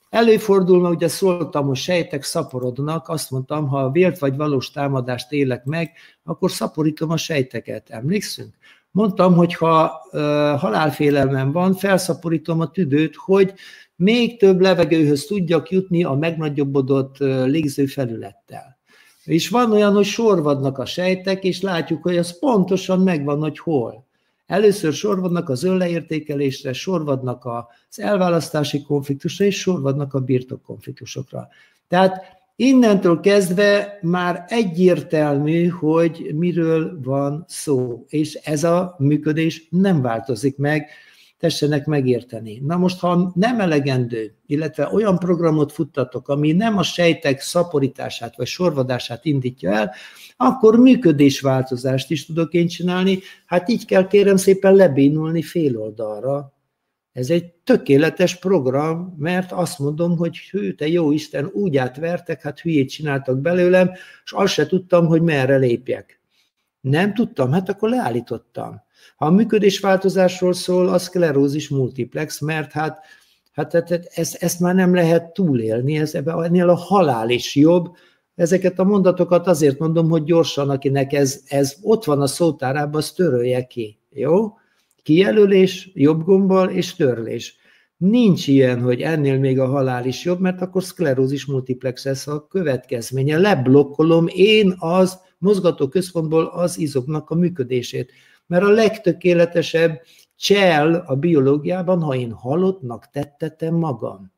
Előfordul, mert ugye szóltam, hogy sejtek szaporodnak, azt mondtam, ha a vélt vagy valós támadást élek meg, akkor szaporítom a sejteket. Emlékszünk? Mondtam, hogy ha uh, halálfélelmem van, felszaporítom a tüdőt, hogy még több levegőhöz tudjak jutni a megnagyobbodott uh, légzőfelülettel. És van olyan, hogy sorvadnak a sejtek, és látjuk, hogy az pontosan megvan, hogy hol. Először sorvadnak az önleértékelésre, sorvadnak az elválasztási konfliktusra, és sorvadnak a birtokkonfliktusokra. Tehát innentől kezdve már egyértelmű, hogy miről van szó, és ez a működés nem változik meg, tessenek megérteni. Na most, ha nem elegendő, illetve olyan programot futtatok, ami nem a sejtek szaporítását vagy sorvadását indítja el, akkor működésváltozást is tudok én csinálni. Hát így kell kérem szépen lebénulni fél oldalra. Ez egy tökéletes program, mert azt mondom, hogy hű, te jó Isten, úgy átvertek, hát hülyét csináltak belőlem, és azt se tudtam, hogy merre lépjek. Nem tudtam, hát akkor leállítottam. Ha a működésváltozásról szól, a szklerózis multiplex, mert hát, hát, hát ezt, ezt már nem lehet túlélni, ez, ennél a halál is jobb. Ezeket a mondatokat azért mondom, hogy gyorsan, akinek ez, ez ott van a szótárában, az törölje ki. Jó? Kijelölés, jobb gombbal és törlés. Nincs ilyen, hogy ennél még a halál is jobb, mert akkor szklerózis multiplex lesz a következménye. Leblokkolom én az mozgatóközpontból az izomnak a működését. Mert a legtökéletesebb csel a biológiában, ha én halottnak tettetem magam.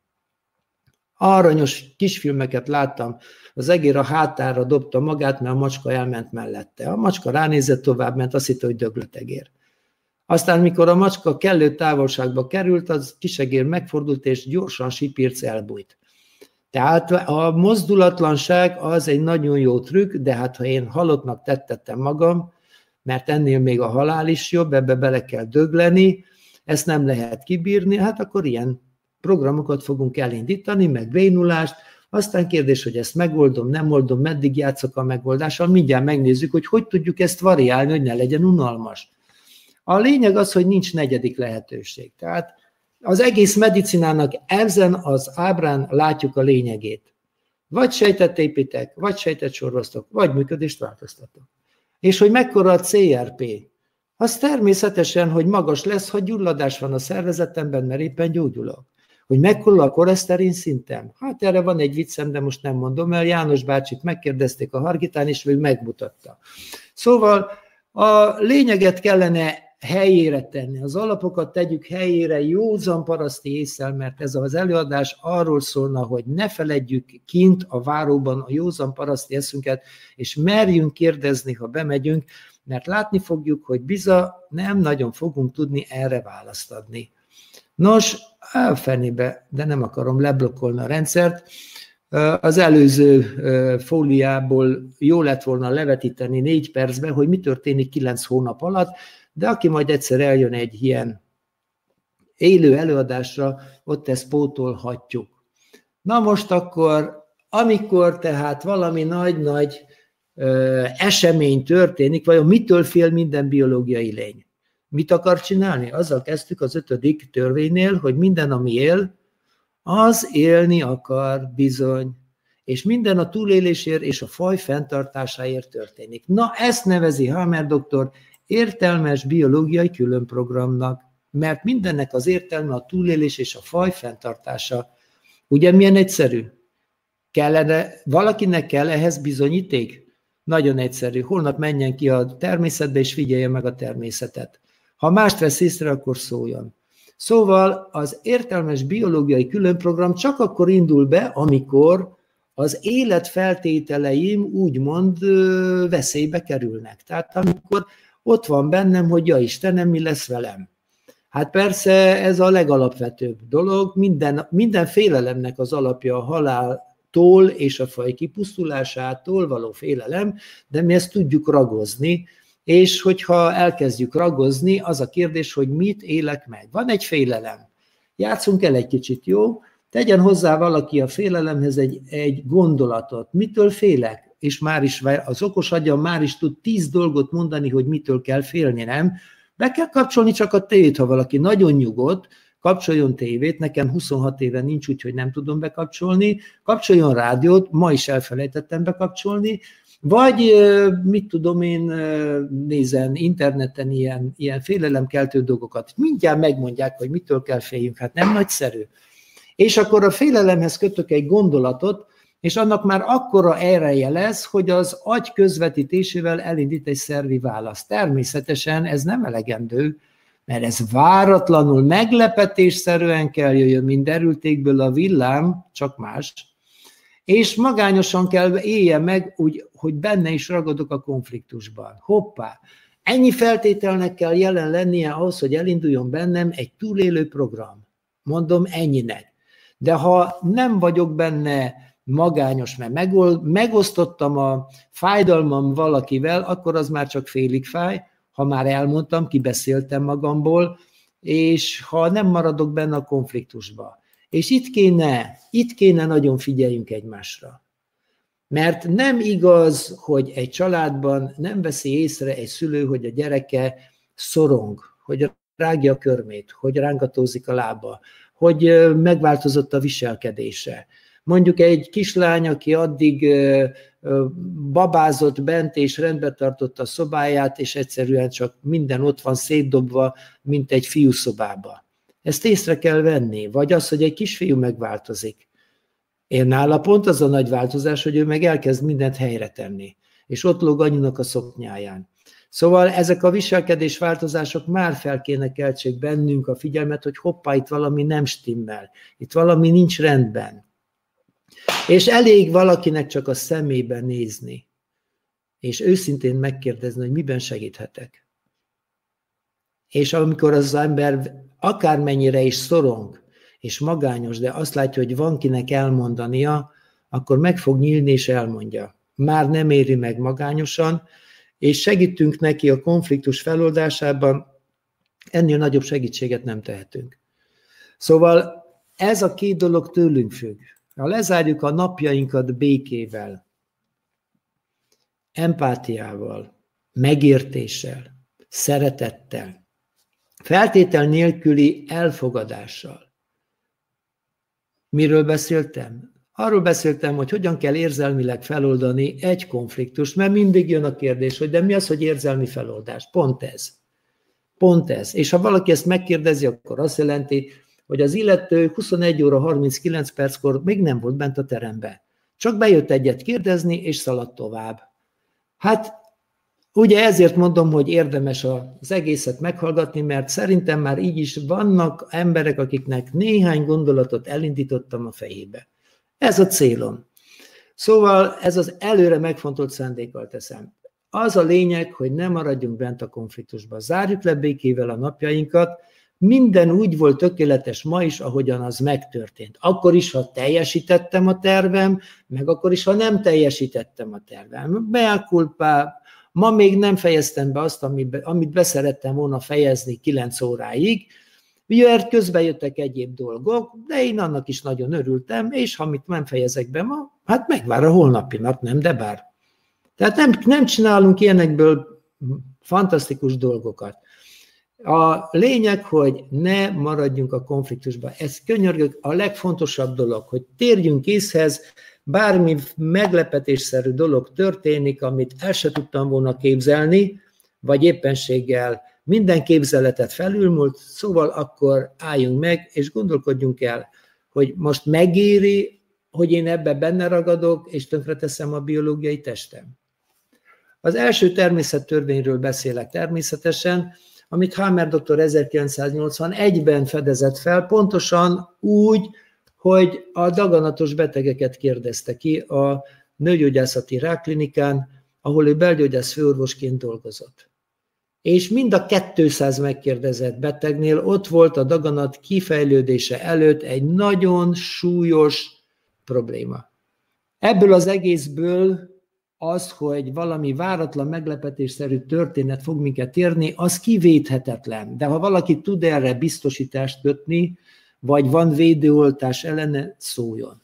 Aranyos kisfilmeket láttam, az egér a hátára dobta magát, mert a macska elment mellette. A macska ránézett, tovább ment, azt hitte, hogy döglött egér. Aztán, mikor a macska kellő távolságba került, az kisegér megfordult, és gyorsan sipírc elbújt. Tehát a mozdulatlanság az egy nagyon jó trükk, de hát ha én halottnak tettettem magam, mert ennél még a halál is jobb, ebbe bele kell dögleni, ezt nem lehet kibírni, hát akkor ilyen programokat fogunk elindítani, meg bénulást, aztán kérdés, hogy ezt megoldom, nem oldom, meddig játszok a megoldással, mindjárt megnézzük, hogy hogy tudjuk ezt variálni, hogy ne legyen unalmas. A lényeg az, hogy nincs negyedik lehetőség. Tehát az egész medicinának ezen az ábrán látjuk a lényegét. Vagy sejtet építek, vagy sejtet sorvasztok, vagy működést változtatok. És hogy mekkora a cé er pé? Az természetesen, hogy magas lesz, ha gyulladás van a szervezetemben, mert éppen gyógyulok. Hogy mekkora a koleszterin szintem? Hát erre van egy viccem, de most nem mondom el. János bácsit megkérdezték a Hargitán, és ő megmutatta. Szóval a lényeget kellene helyére tenni. Az alapokat tegyük helyére józan paraszti ésszel, mert ez az előadás arról szólna, hogy ne feledjük kint a váróban a józan paraszti eszünket, és merjünk kérdezni, ha bemegyünk, mert látni fogjuk, hogy biza nem nagyon fogunk tudni erre választ adni. Nos, a fenébe, de nem akarom leblokkolni a rendszert. Az előző fóliából jó lett volna levetíteni négy percben, hogy mi történik kilenc hónap alatt, de aki majd egyszer eljön egy ilyen élő előadásra, ott ezt pótolhatjuk. Na most akkor, amikor tehát valami nagy-nagy esemény történik, vajon mitől fél minden biológiai lény? Mit akar csinálni? Azzal kezdtük az ötödik törvénynél, hogy minden, ami él, az élni akar bizony, és minden a túlélésért és a faj fenntartásáért történik. Na, ezt nevezi Hammer doktor értelmes biológiai különprogramnak, mert mindennek az értelme a túlélés és a faj fenntartása. Ugye milyen egyszerű? Kellene, valakinek kell ehhez bizonyíték? Nagyon egyszerű. Holnap menjen ki a természetbe, és figyelje meg a természetet. Ha mást vesz észre, akkor szóljon. Szóval az értelmes biológiai különprogram csak akkor indul be, amikor az élet feltételeim úgymond veszélybe kerülnek. Tehát amikor ott van bennem, hogy ja Istenem, mi lesz velem. Hát persze ez a legalapvetőbb dolog, minden, minden félelemnek az alapja a haláltól és a faj kipusztulásától való félelem, de mi ezt tudjuk ragozni, és hogyha elkezdjük ragozni, az a kérdés, hogy mit élek meg. Van egy félelem. Játszunk el egy kicsit, jó? Tegyen hozzá valaki a félelemhez egy, egy gondolatot. Mitől félek? És már is az okos agyam már is tud tíz dolgot mondani, hogy mitől kell félni, nem? Be kell kapcsolni csak a tévét, ha valaki nagyon nyugodt, kapcsoljon tévét, nekem huszonhat éve nincs, úgyhogy nem tudom bekapcsolni, kapcsoljon rádiót, ma is elfelejtettem bekapcsolni, vagy mit tudom én, nézen interneten ilyen, ilyen félelemkeltő dolgokat. Mindjárt megmondják, hogy mitől kell féljünk, hát nem nagyszerű. És akkor a félelemhez kötök egy gondolatot, és annak már akkora ereje lesz, hogy az agy közvetítésével elindít egy szervi választ. Természetesen ez nem elegendő, mert ez váratlanul, meglepetésszerűen kell jöjjön, mint derültékből a villám, csak más, és magányosan kell élje meg, úgy, hogy benne is ragadok a konfliktusban. Hoppá! Ennyi feltételnek kell jelen lennie ahhoz, hogy elinduljon bennem egy túlélő program. Mondom ennyinek. De ha nem vagyok benne magányos, mert megosztottam a fájdalmam valakivel, akkor az már csak félig fáj, ha már elmondtam, kibeszéltem magamból, és ha nem maradok benne a konfliktusba. És itt kéne, itt kéne nagyon figyeljünk egymásra. Mert nem igaz, hogy egy családban nem veszi észre egy szülő, hogy a gyereke szorong, hogy rágja a körmét, hogy rángatózik a lába, hogy megváltozott a viselkedése. Mondjuk egy kislány, aki addig babázott bent és rendbe tartotta a szobáját, és egyszerűen csak minden ott van szétdobva, mint egy fiúszobába. Ezt észre kell venni. Vagy az, hogy egy kisfiú megváltozik. Én nála pont az a nagy változás, hogy ő meg elkezd mindent helyre tenni. És ott lóg anyunak a szoknyáján. Szóval ezek a viselkedés változások már fel kéne keltsék bennünk a figyelmet, hogy hoppá, itt valami nem stimmel. Itt valami nincs rendben. És elég valakinek csak a szemébe nézni, és őszintén megkérdezni, hogy miben segíthetek. És amikor az ember akármennyire is szorong, és magányos, de azt látja, hogy van kinek elmondania, akkor meg fog nyílni, és elmondja. Már nem éri meg magányosan, és segítünk neki a konfliktus feloldásában, ennél nagyobb segítséget nem tehetünk. Szóval ez a két dolog tőlünk függ. Ha lezárjuk a napjainkat békével, empátiával, megértéssel, szeretettel, feltétel nélküli elfogadással. Miről beszéltem? Arról beszéltem, hogy hogyan kell érzelmileg feloldani egy konfliktust, mert mindig jön a kérdés, hogy de mi az, hogy érzelmi feloldás? Pont ez. Pont ez. És ha valaki ezt megkérdezi, akkor azt jelenti, hogy az illető huszonegy óra harminckilenc perckor még nem volt bent a teremben. Csak bejött egyet kérdezni, és szaladt tovább. Hát ugye ezért mondom, hogy érdemes az egészet meghallgatni, mert szerintem már így is vannak emberek, akiknek néhány gondolatot elindítottam a fejébe. Ez a célom. Szóval ez az előre megfontolt szándékkal teszem. Az a lényeg, hogy ne maradjunk bent a konfliktusba. Zárjuk le békével a napjainkat, minden úgy volt tökéletes ma is, ahogyan az megtörtént. Akkor is, ha teljesítettem a tervem, meg akkor is, ha nem teljesítettem a tervem. Mea culpa, ma még nem fejeztem be azt, amit beszerettem volna fejezni kilenc óráig, mert közben jöttek egyéb dolgok, de én annak is nagyon örültem, és ha mit nem fejezek be ma, hát megvár a holnapi nap, nem, de bár. Tehát nem, nem csinálunk ilyenekből fantasztikus dolgokat. A lényeg, hogy ne maradjunk a konfliktusban. Ez könyörgök a legfontosabb dolog, hogy térjünk észhez, bármi meglepetésszerű dolog történik, amit el se tudtam volna képzelni, vagy éppenséggel minden képzeletet felülmúlt, szóval akkor álljunk meg, és gondolkodjunk el, hogy most megéri, hogy én ebbe benne ragadok, és tönkreteszem a biológiai testem. Az első természettörvényről beszélek természetesen, amit Hamer doktor ezerkilencszáznyolcvanegyben fedezett fel, pontosan úgy, hogy a daganatos betegeket kérdezte ki a nőgyógyászati rákklinikán, ahol ő belgyógyász főorvosként dolgozott. És mind a kétszáz megkérdezett betegnél ott volt a daganat kifejlődése előtt egy nagyon súlyos probléma. Ebből az egészből az, hogy valami váratlan, meglepetésszerű történet fog minket érni, az kivéthetetlen. De ha valaki tud erre biztosítást kötni, vagy van védőoltás ellene, szóljon.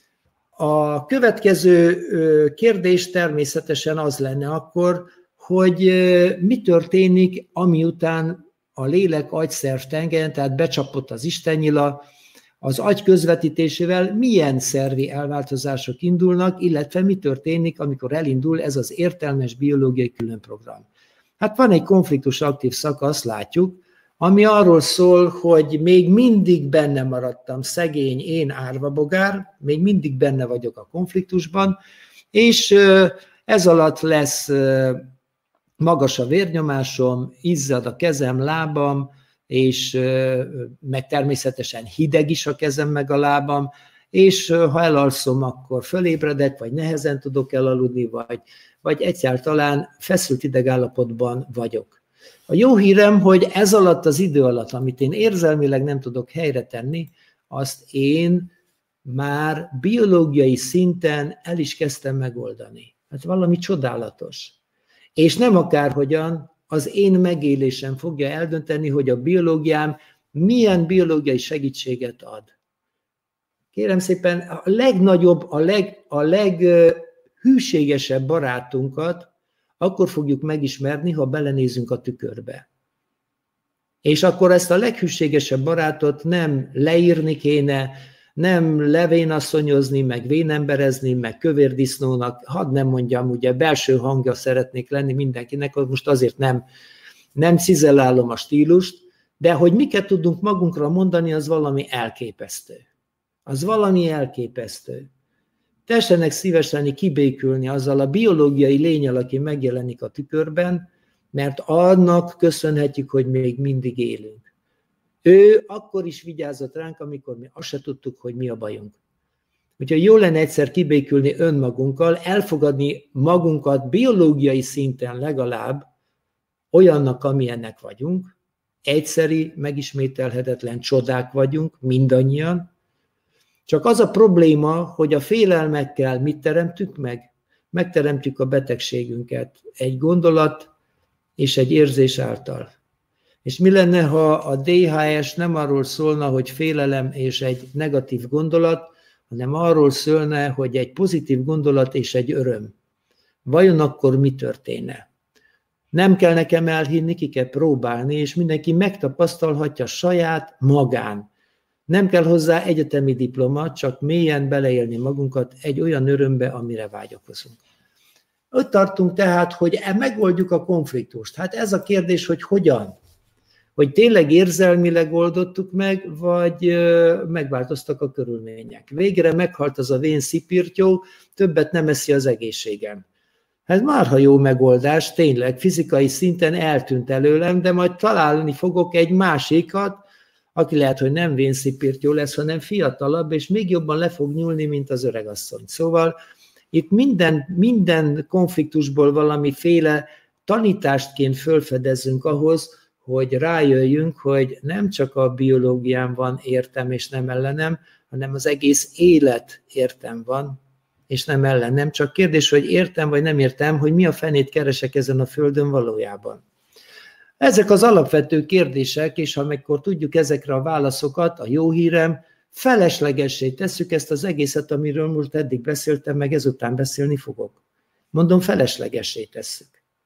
A következő kérdés természetesen az lenne akkor, hogy mi történik, amiután a lélek agyszerv tengelyen, tehát becsapott az istennyila, az agy közvetítésével milyen szervi elváltozások indulnak, illetve mi történik, amikor elindul ez az értelmes biológiai különprogram. Hát van egy konfliktus aktív szakasz, látjuk, ami arról szól, hogy még mindig benne maradtam, szegény én árvabogár, még mindig benne vagyok a konfliktusban, és ez alatt lesz magas a vérnyomásom, izzad a kezem, lábam, és meg természetesen hideg is a kezem meg a lábam, és ha elalszom, akkor fölébredek, vagy nehezen tudok elaludni, vagy, vagy egyáltalán feszült idegállapotban vagyok. A jó hírem, hogy ez alatt az idő alatt, amit én érzelmileg nem tudok helyre tenni, azt én már biológiai szinten el is kezdtem megoldani. Hát valami csodálatos. És nem akárhogyan, az én megélésem fogja eldönteni, hogy a biológiám milyen biológiai segítséget ad. Kérem szépen, a legnagyobb, a, leg, a leghűségesebb barátunkat akkor fogjuk megismerni, ha belenézünk a tükörbe. És akkor ezt a leghűségesebb barátot nem leírni kéne, nem levénasszonyozni, meg vénemberezni, meg kövérdisznónak, hadd nem mondjam, ugye belső hangja szeretnék lenni mindenkinek, most azért nem, nem cizellálom a stílust, de hogy miket tudunk magunkra mondani, az valami elképesztő. Az valami elképesztő. Tessenek szívesen kibékülni azzal a biológiai lényel, aki megjelenik a tükörben, mert annak köszönhetjük, hogy még mindig élünk. Ő akkor is vigyázott ránk, amikor mi azt se tudtuk, hogy mi a bajunk. Úgyhogy jó lenne egyszer kibékülni önmagunkkal, elfogadni magunkat biológiai szinten legalább olyannak, amilyennek vagyunk, egyszeri, megismételhetetlen csodák vagyunk, mindannyian. Csak az a probléma, hogy a félelmekkel mit teremtük meg? Megteremtjük a betegségünket egy gondolat és egy érzés által. És mi lenne, ha a dé há es nem arról szólna, hogy félelem és egy negatív gondolat, hanem arról szólna, hogy egy pozitív gondolat és egy öröm. Vajon akkor mi történne? Nem kell nekem elhinni, ki kell próbálni, és mindenki megtapasztalhatja saját magán. Nem kell hozzá egyetemi diploma, csak mélyen beleélni magunkat egy olyan örömbe, amire vágyakozunk. Ott tartunk tehát, hogy megoldjuk a konfliktust. Hát ez a kérdés, hogy hogyan? Hogy tényleg érzelmileg oldottuk meg, vagy megváltoztak a körülmények. Végre meghalt az a vén szipirtyó, többet nem eszi az egészségem. Hát márha jó megoldás, tényleg fizikai szinten eltűnt előlem, de majd találni fogok egy másikat, aki lehet, hogy nem vénszipirtyó lesz, hanem fiatalabb, és még jobban le fog nyúlni, mint az öregasszony. Szóval itt minden, minden konfliktusból valamiféle tanítástként fölfedezzünk ahhoz, hogy rájöjjünk, hogy nem csak a biológián van értem és nem ellenem, hanem az egész élet értem van, és nem ellenem. Csak kérdés, hogy értem vagy nem értem, hogy mi a fenét keresek ezen a földön valójában. Ezek az alapvető kérdések, és amikor tudjuk ezekre a válaszokat, a jó hírem, feleslegessé tesszük ezt az egészet, amiről most eddig beszéltem, meg ezután beszélni fogok. Mondom, feleslegessé tesszük.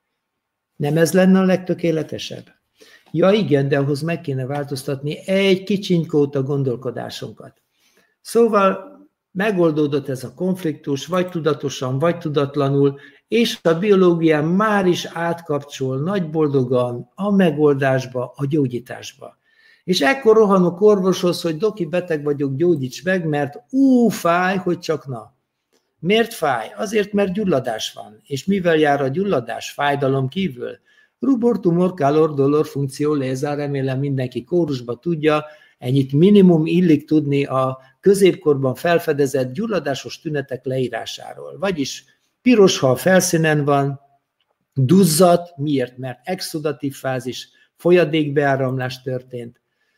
Nem ez lenne a legtökéletesebb? Ja igen, de ahhoz meg kéne változtatni egy kicsinykót a gondolkodásunkat. Szóval megoldódott ez a konfliktus, vagy tudatosan, vagy tudatlanul, és a biológián már is átkapcsol nagy boldogan a megoldásba, a gyógyításba. És ekkor rohanok orvoshoz, hogy doki, beteg vagyok, gyógyíts meg, mert ú, fáj, hogy csak na. Miért fáj? Azért, mert gyulladás van. És mivel jár a gyulladás? Fájdalom kívül? Rubor, tumor, calor, dolor, funkció, lézár, remélem mindenki kórusba tudja, ennyit minimum illik tudni a középkorban felfedezett gyulladásos tünetek leírásáról. Vagyis piros, ha a felszínen van, duzzat, miért? Mert exudatív fázis, folyadékbeáramlás történt,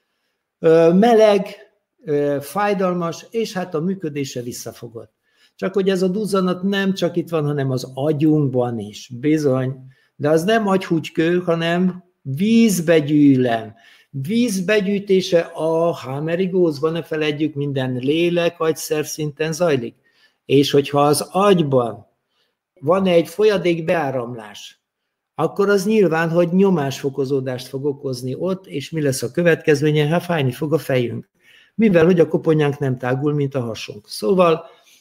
meleg, fájdalmas, és hát a működése visszafogott. Csak hogy ez a duzzanat nem csak itt van, hanem az agyunkban is, bizony, de az nem agyhúgykő, hanem vízbegyűlem. Vízbegyűjtése a hámerigózban, ne feledjük, minden lélek, agyszerv szinten zajlik. És hogyha az agyban van egy folyadék beáramlás, akkor az nyilván, hogy nyomásfokozódást fog okozni ott, és mi lesz a következménye? Hát fájni fog a fejünk. Mivel, hogy a koponyánk nem tágul, mint a hasunk. Szóval,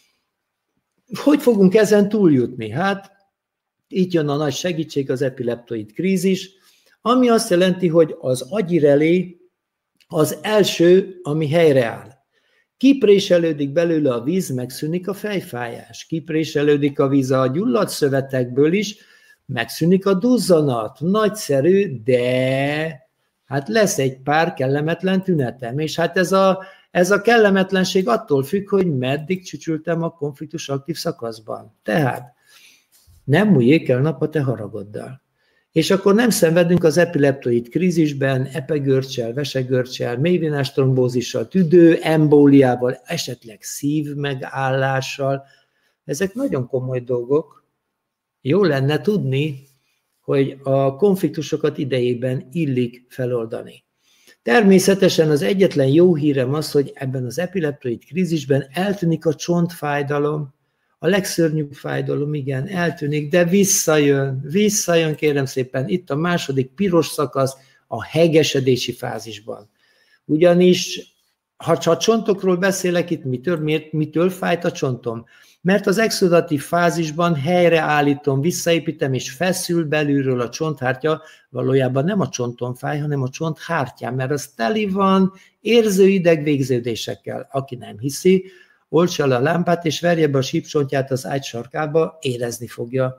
hogy fogunk ezen túljutni? Hát, itt jön a nagy segítség, az epileptoid krízis, ami azt jelenti, hogy az agyirelé az első, ami helyreáll. Kipréselődik belőle a víz, megszűnik a fejfájás. Kipréselődik a víz a gyulladt szövetekből is, megszűnik a duzzanat. Nagyszerű, de hát lesz egy pár kellemetlen tünetem. És hát ez a, ez a kellemetlenség attól függ, hogy meddig csücsültem a konfliktus aktív szakaszban. Tehát nem múljék el nap a te haragoddal. És akkor nem szenvedünk az epileptoid krízisben, epegörcsel, vesegörcsel, mélyvénás trombózissal, tüdő, embóliával, esetleg szívmegállással. Ezek nagyon komoly dolgok. Jó lenne tudni, hogy a konfliktusokat idejében illik feloldani. Természetesen az egyetlen jó hírem az, hogy ebben az epileptoid krízisben eltűnik a csontfájdalom, a legszörnyűbb fájdalom, igen, eltűnik, de visszajön, visszajön, kérem szépen, itt a második piros szakasz a hegesedési fázisban. Ugyanis, ha a csontokról beszélek, itt mitől, miért, mitől fájt a csontom? Mert az exudatív fázisban helyreállítom, visszaépítem, és feszül belülről a csonthártya, valójában nem a csonton fáj, hanem a csonthártyán, mert az teli van érző idegvégződésekkel. Aki nem hiszi, oltsa le a lámpát, és verje be a sípcsontját az ágy sarkába, érezni fogja.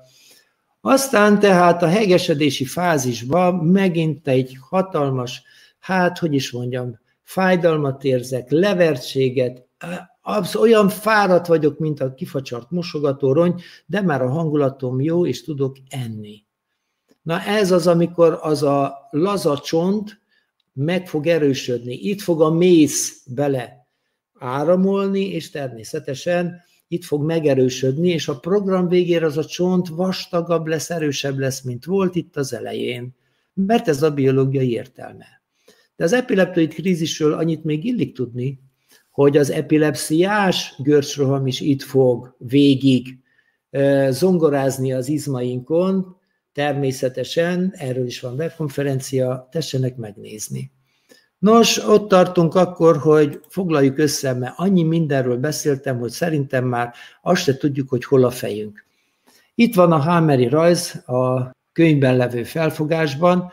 Aztán tehát a hegesedési fázisban megint egy hatalmas, hát, hogy is mondjam, fájdalmat érzek, levertséget, olyan fáradt vagyok, mint a kifacsart mosogatórony, de már a hangulatom jó, és tudok enni. Na ez az, amikor az a laza csont meg fog erősödni. Itt fog a mész bele áramolni, és természetesen itt fog megerősödni, és a program végére az a csont vastagabb lesz, erősebb lesz, mint volt itt az elején, mert ez a biológiai értelme. De az epileptoid krízisről annyit még illik tudni, hogy az epilepsziás görcsroham is itt fog végig zongorázni az izmainkon, természetesen, erről is van webkonferencia, tessenek megnézni. Nos, ott tartunk akkor, hogy foglaljuk össze, mert annyi mindenről beszéltem, hogy szerintem már azt se tudjuk, hogy hol a fejünk. Itt van a Hameri rajz a könyvben levő felfogásban,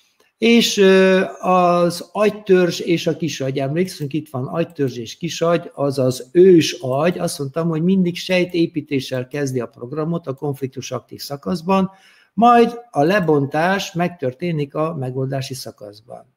és az agytörzs és a kisagy, emlékszünk, itt van agytörzs és kisagy, az az ős agy, azt mondtam, hogy mindig sejtépítéssel kezdi a programot a konfliktus aktív szakaszban, majd a lebontás megtörténik a megoldási szakaszban.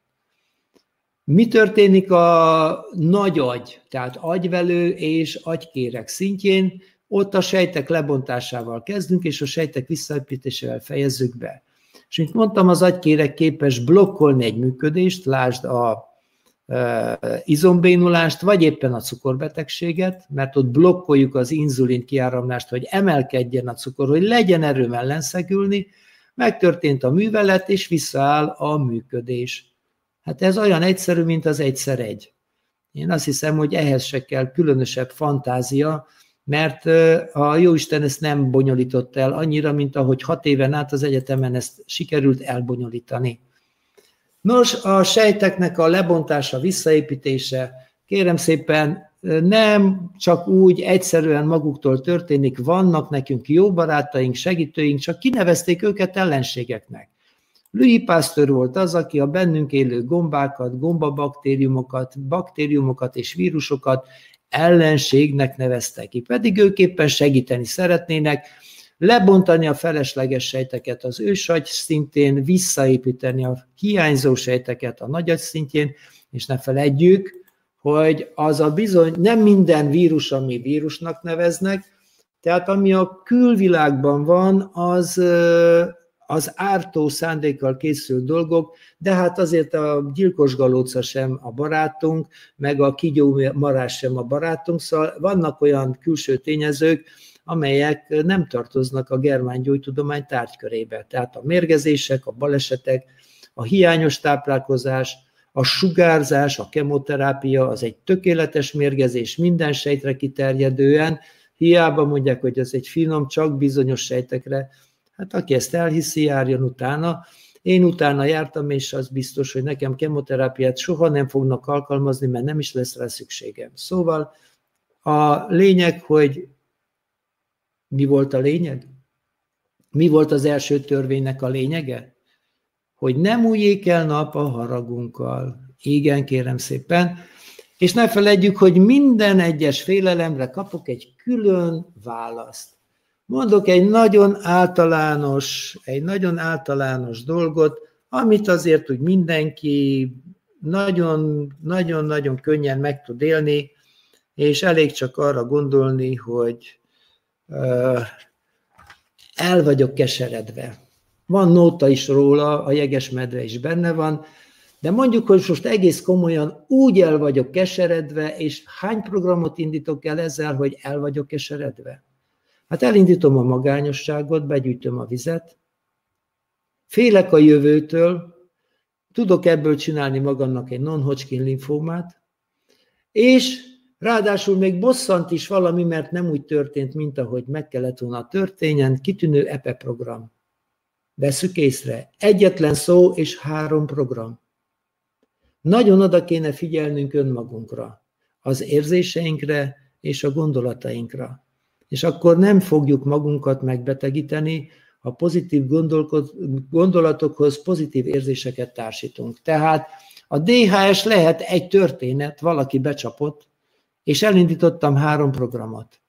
Mi történik a nagy agy, tehát agyvelő és agykéreg szintjén? Ott a sejtek lebontásával kezdünk, és a sejtek visszaépítésével fejezzük be. És mint mondtam, az agykéreg képes blokkolni egy működést, lásd a e, izombénulást, vagy éppen a cukorbetegséget, mert ott blokkoljuk az inzulin kiáramlást, hogy emelkedjen a cukor, hogy legyen erőm ellenszegülni, megtörtént a művelet, és visszaáll a működés. Hát ez olyan egyszerű, mint az egyszer egy. Én azt hiszem, hogy ehhez se kell különösebb fantázia, mert a Jóisten ezt nem bonyolította el annyira, mint ahogy hat éven át az egyetemen ezt sikerült elbonyolítani. Nos, a sejteknek a lebontása, visszaépítése, kérem szépen, nem csak úgy egyszerűen maguktól történik, vannak nekünk jó barátaink, segítőink, csak kinevezték őket ellenségeknek. Louis Pasteur volt az, aki a bennünk élő gombákat, gombabaktériumokat, baktériumokat és vírusokat ellenségnek nevezte ki, pedig ők éppen segíteni szeretnének, lebontani a felesleges sejteket az ősagy szintén, visszaépíteni a hiányzó sejteket a nagyagy szintjén, és ne feledjük, hogy az a bizony, nem minden vírus, ami vírusnak neveznek, tehát ami a külvilágban van, az, az ártó szándékkal készült dolgok, de hát azért a gyilkos galóca sem a barátunk, meg a kígyó marás sem a barátunk, szóval vannak olyan külső tényezők, amelyek nem tartoznak a germán gyógytudomány tárgykörébe. Tehát a mérgezések, a balesetek, a hiányos táplálkozás, a sugárzás, a kemoterápia, az egy tökéletes mérgezés minden sejtre kiterjedően, hiába mondják, hogy ez egy finom, csak bizonyos sejtekre. Hát aki ezt elhiszi, járjon utána. Én utána jártam, és az biztos, hogy nekem kemoterápiát soha nem fognak alkalmazni, mert nem is lesz rá szükségem. Szóval a lényeg, hogy mi volt a lényeg? Mi volt az első törvénynek a lényege? Hogy nem újjék el nap a haragunkkal. Igen, kérem szépen. És ne feledjük, hogy minden egyes félelemre kapok egy külön választ. Mondok egy nagyon általános, egy nagyon általános dolgot, amit azért úgy mindenki nagyon-nagyon könnyen meg tud élni, és elég csak arra gondolni, hogy uh, el vagyok keseredve. Van nóta is róla, a Jegesmedve is benne van, de mondjuk, hogy most egész komolyan úgy el vagyok keseredve, és hány programot indítok el ezzel, hogy el vagyok keseredve? Hát elindítom a magányosságot, begyűjtöm a vizet, félek a jövőtől, tudok ebből csinálni magamnak egy non-Hodgkin linfómát, és ráadásul még bosszant is valami, mert nem úgy történt, mint ahogy meg kellett volna történjen, kitűnő e pe program. Vesszük észre, egyetlen szó és három program. Nagyon oda kéne figyelnünk önmagunkra, az érzéseinkre és a gondolatainkra. És akkor nem fogjuk magunkat megbetegíteni, ha pozitív gondolatokhoz pozitív érzéseket társítunk. Tehát a dé há es lehet egy történet, valaki becsapott, és elindítottam három programot.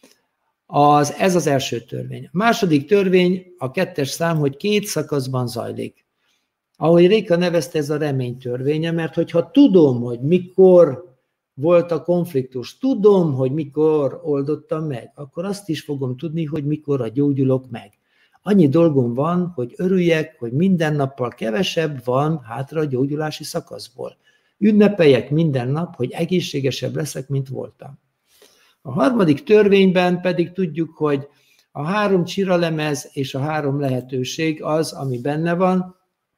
Az, ez az első törvény. A második törvény, a kettes szám, hogy két szakaszban zajlik. Ahogy Réka nevezte, ez a remény törvénye, mert hogyha tudom, hogy mikor volt a konfliktus, tudom, hogy mikor oldottam meg, akkor azt is fogom tudni, hogy mikor gyógyulok meg. Annyi dolgom van, hogy örüljek, hogy minden nappal kevesebb van hátra a gyógyulási szakaszból. Ünnepeljek minden nap, hogy egészségesebb leszek, mint voltam. A harmadik törvényben pedig tudjuk, hogy a három csiralemez és a három lehetőség az, ami benne van,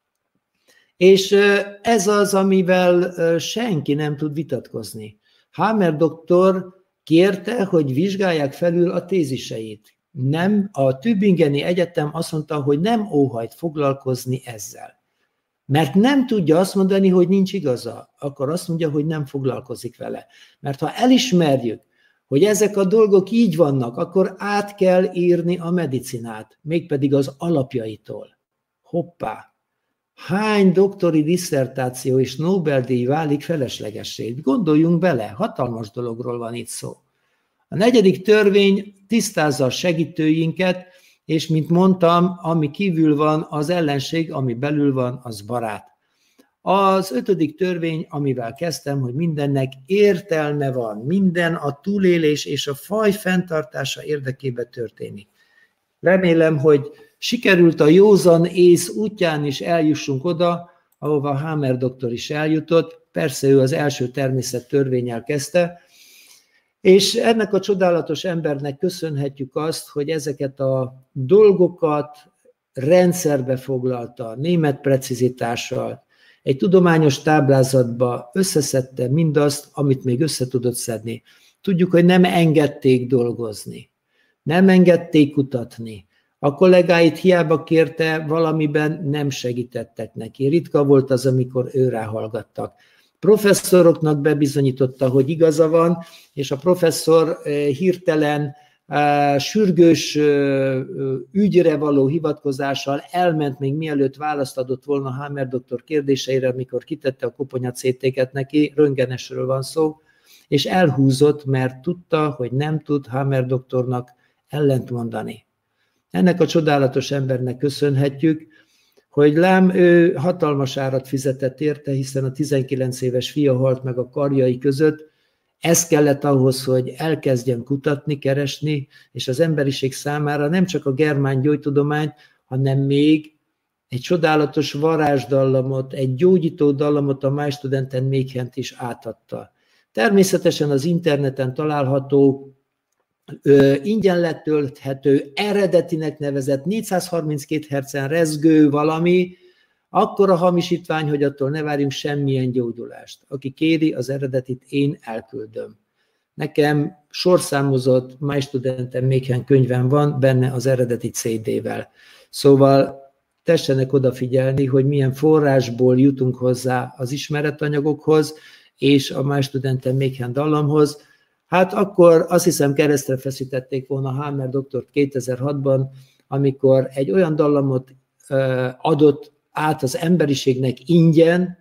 és ez az, amivel senki nem tud vitatkozni. Hammer doktor kérte, hogy vizsgálják felül a téziseit. Nem, a Tübingeni Egyetem azt mondta, hogy nem óhajt foglalkozni ezzel. Mert nem tudja azt mondani, hogy nincs igaza, akkor azt mondja, hogy nem foglalkozik vele. Mert ha elismerjük, hogy ezek a dolgok így vannak, akkor át kell írni a medicinát, mégpedig az alapjaitól. Hoppá! Hány doktori disszertáció és Nobel-díj válik feleslegessé? Gondoljunk bele, hatalmas dologról van itt szó. A negyedik törvény tisztázza a segítőinket, és mint mondtam, ami kívül van, az ellenség, ami belül van, az barát. Az ötödik törvény, amivel kezdtem, hogy mindennek értelme van, minden a túlélés és a faj fenntartása érdekében történik. Remélem, hogy sikerült a józan ész útján is eljussunk oda, ahova Hammer doktor is eljutott. Persze ő az első természettörvénnyel kezdte, és ennek a csodálatos embernek köszönhetjük azt, hogy ezeket a dolgokat rendszerbe foglalta, német precizitással, egy tudományos táblázatba összeszedte mindazt, amit még össze tudott szedni. Tudjuk, hogy nem engedték dolgozni, nem engedték kutatni. A kollégáit hiába kérte, valamiben nem segítettek neki. Ritka volt az, amikor ő ráhallgattak. Professzoroknak bebizonyította, hogy igaza van, és a professzor hirtelen, sürgős ügyre való hivatkozással elment, még mielőtt választ adott volna Hammer doktor kérdéseire, amikor kitette a koponya cé té-ket neki, röntgenesről van szó, és elhúzott, mert tudta, hogy nem tud Hammer doktornak ellent mondani. Ennek a csodálatos embernek köszönhetjük, hogy lám ő hatalmas árat fizetett érte, hiszen a tizenkilenc éves fia halt meg a karjai között. Ez kellett ahhoz, hogy elkezdjen kutatni, keresni, és az emberiség számára nem csak a germán gyógytudományt, hanem még egy csodálatos varázsdallamot, egy gyógyító dallamot a Májstudenten Méghent is átadta. Természetesen az interneten található, Ö, ingyen letölthető, eredetinek nevezett négyszázharminckét hertzen rezgő valami, akkora hamisítvány, hogy attól ne várjunk semmilyen gyógyulást. Aki kéri az eredetit, én elküldöm. Nekem sorszámozott Májstudenten Méhen könyvem van, benne az eredeti cé dé-vel. Szóval tessenek odafigyelni, hogy milyen forrásból jutunk hozzá az ismeretanyagokhoz, és a más studenten Mékhen dallamhoz. Hát akkor azt hiszem keresztre feszítették volna Hammer doktort kétezer-hatban, amikor egy olyan dallamot adott át az emberiségnek ingyen,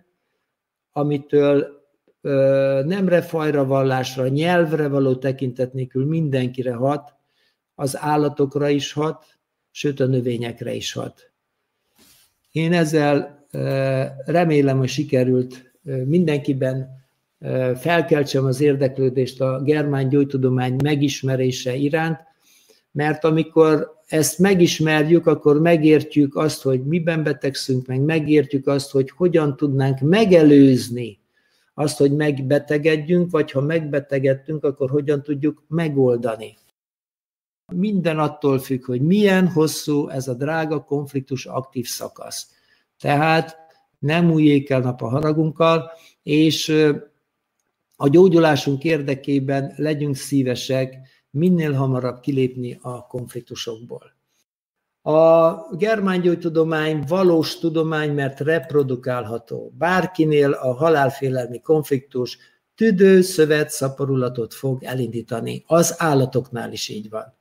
amitől nemre, fajra, vallásra, nyelvre való tekintet nélkül mindenkire hat, az állatokra is hat, sőt a növényekre is hat. Én ezzel remélem, hogy sikerült mindenkiben felkeltsem az érdeklődést a germán gyógytudomány megismerése iránt, mert amikor ezt megismerjük, akkor megértjük azt, hogy miben betegszünk, meg megértjük azt, hogy hogyan tudnánk megelőzni azt, hogy megbetegedjünk, vagy ha megbetegedtünk, akkor hogyan tudjuk megoldani. Minden attól függ, hogy milyen hosszú ez a drága konfliktus aktív szakasz. Tehát nem újjék el nap a haragunkkal, és a gyógyulásunk érdekében legyünk szívesek minél hamarabb kilépni a konfliktusokból. A germán gyógytudomány valós tudomány, mert reprodukálható. Bárkinél a halálfélelmi konfliktus tüdő, szövet, szaporulatot fog elindítani. Az állatoknál is így van.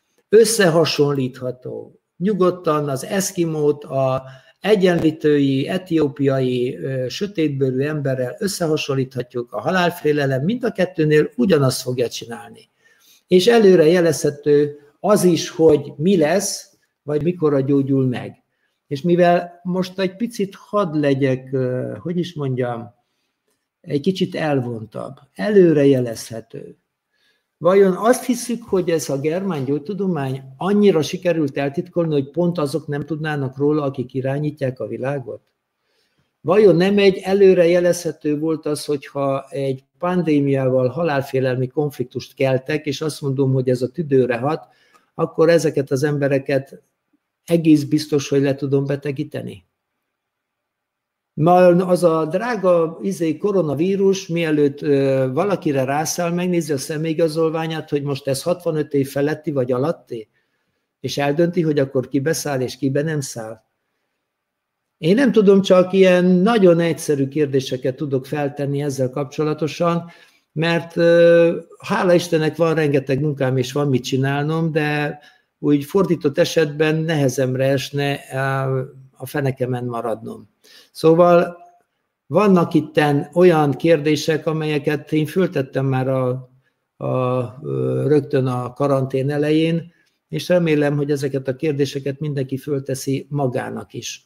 Összehasonlítható. Nyugodtan az eszkimót a egyenlítői, etiópiai, sötétbőrű emberrel összehasonlíthatjuk, a halálfélelem mind a kettőnél ugyanazt fogja csinálni. És előre jelezhető az is, hogy mi lesz, vagy mikorra gyógyul meg. És mivel most egy picit hadd legyek, hogy is mondjam, egy kicsit elvontabb, előre jelezhető. Vajon azt hiszük, hogy ez a germán gyógytudomány annyira sikerült eltitkolni, hogy pont azok nem tudnának róla, akik irányítják a világot? Vajon nem egy előre jelezhető volt az, hogyha egy pandémiával halálfélelmi konfliktust keltek, és azt mondom, hogy ez a tüdőre hat, akkor ezeket az embereket egész biztos, hogy le tudom betegíteni? Ma az a drága izé, koronavírus, mielőtt ö, valakire rászáll, megnézi a személyigazolványát, hogy most ez hatvanöt év feletti vagy alatti, és eldönti, hogy akkor kibe száll és kibe nem száll. Én nem tudom, csak ilyen nagyon egyszerű kérdéseket tudok feltenni ezzel kapcsolatosan, mert ö, hála Istennek van rengeteg munkám és van mit csinálnom, de úgy fordított esetben nehezemre esne a fenekemen maradnom. Szóval vannak itten olyan kérdések, amelyeket én föltettem már a, a, rögtön a karantén elején, és remélem, hogy ezeket a kérdéseket mindenki fölteszi magának is.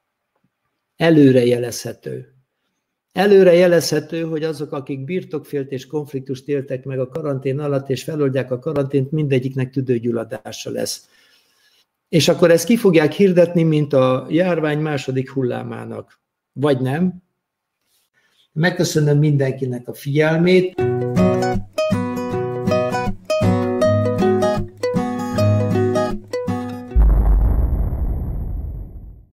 Előrejelezhető. Előrejelezhető, hogy azok, akik birtokfélt és konfliktust éltek meg a karantén alatt, és feloldják a karantént, mindegyiknek tüdőgyulladása lesz. És akkor ezt ki fogják hirdetni, mint a járvány második hullámának. Vagy nem? Megköszönöm mindenkinek a figyelmét.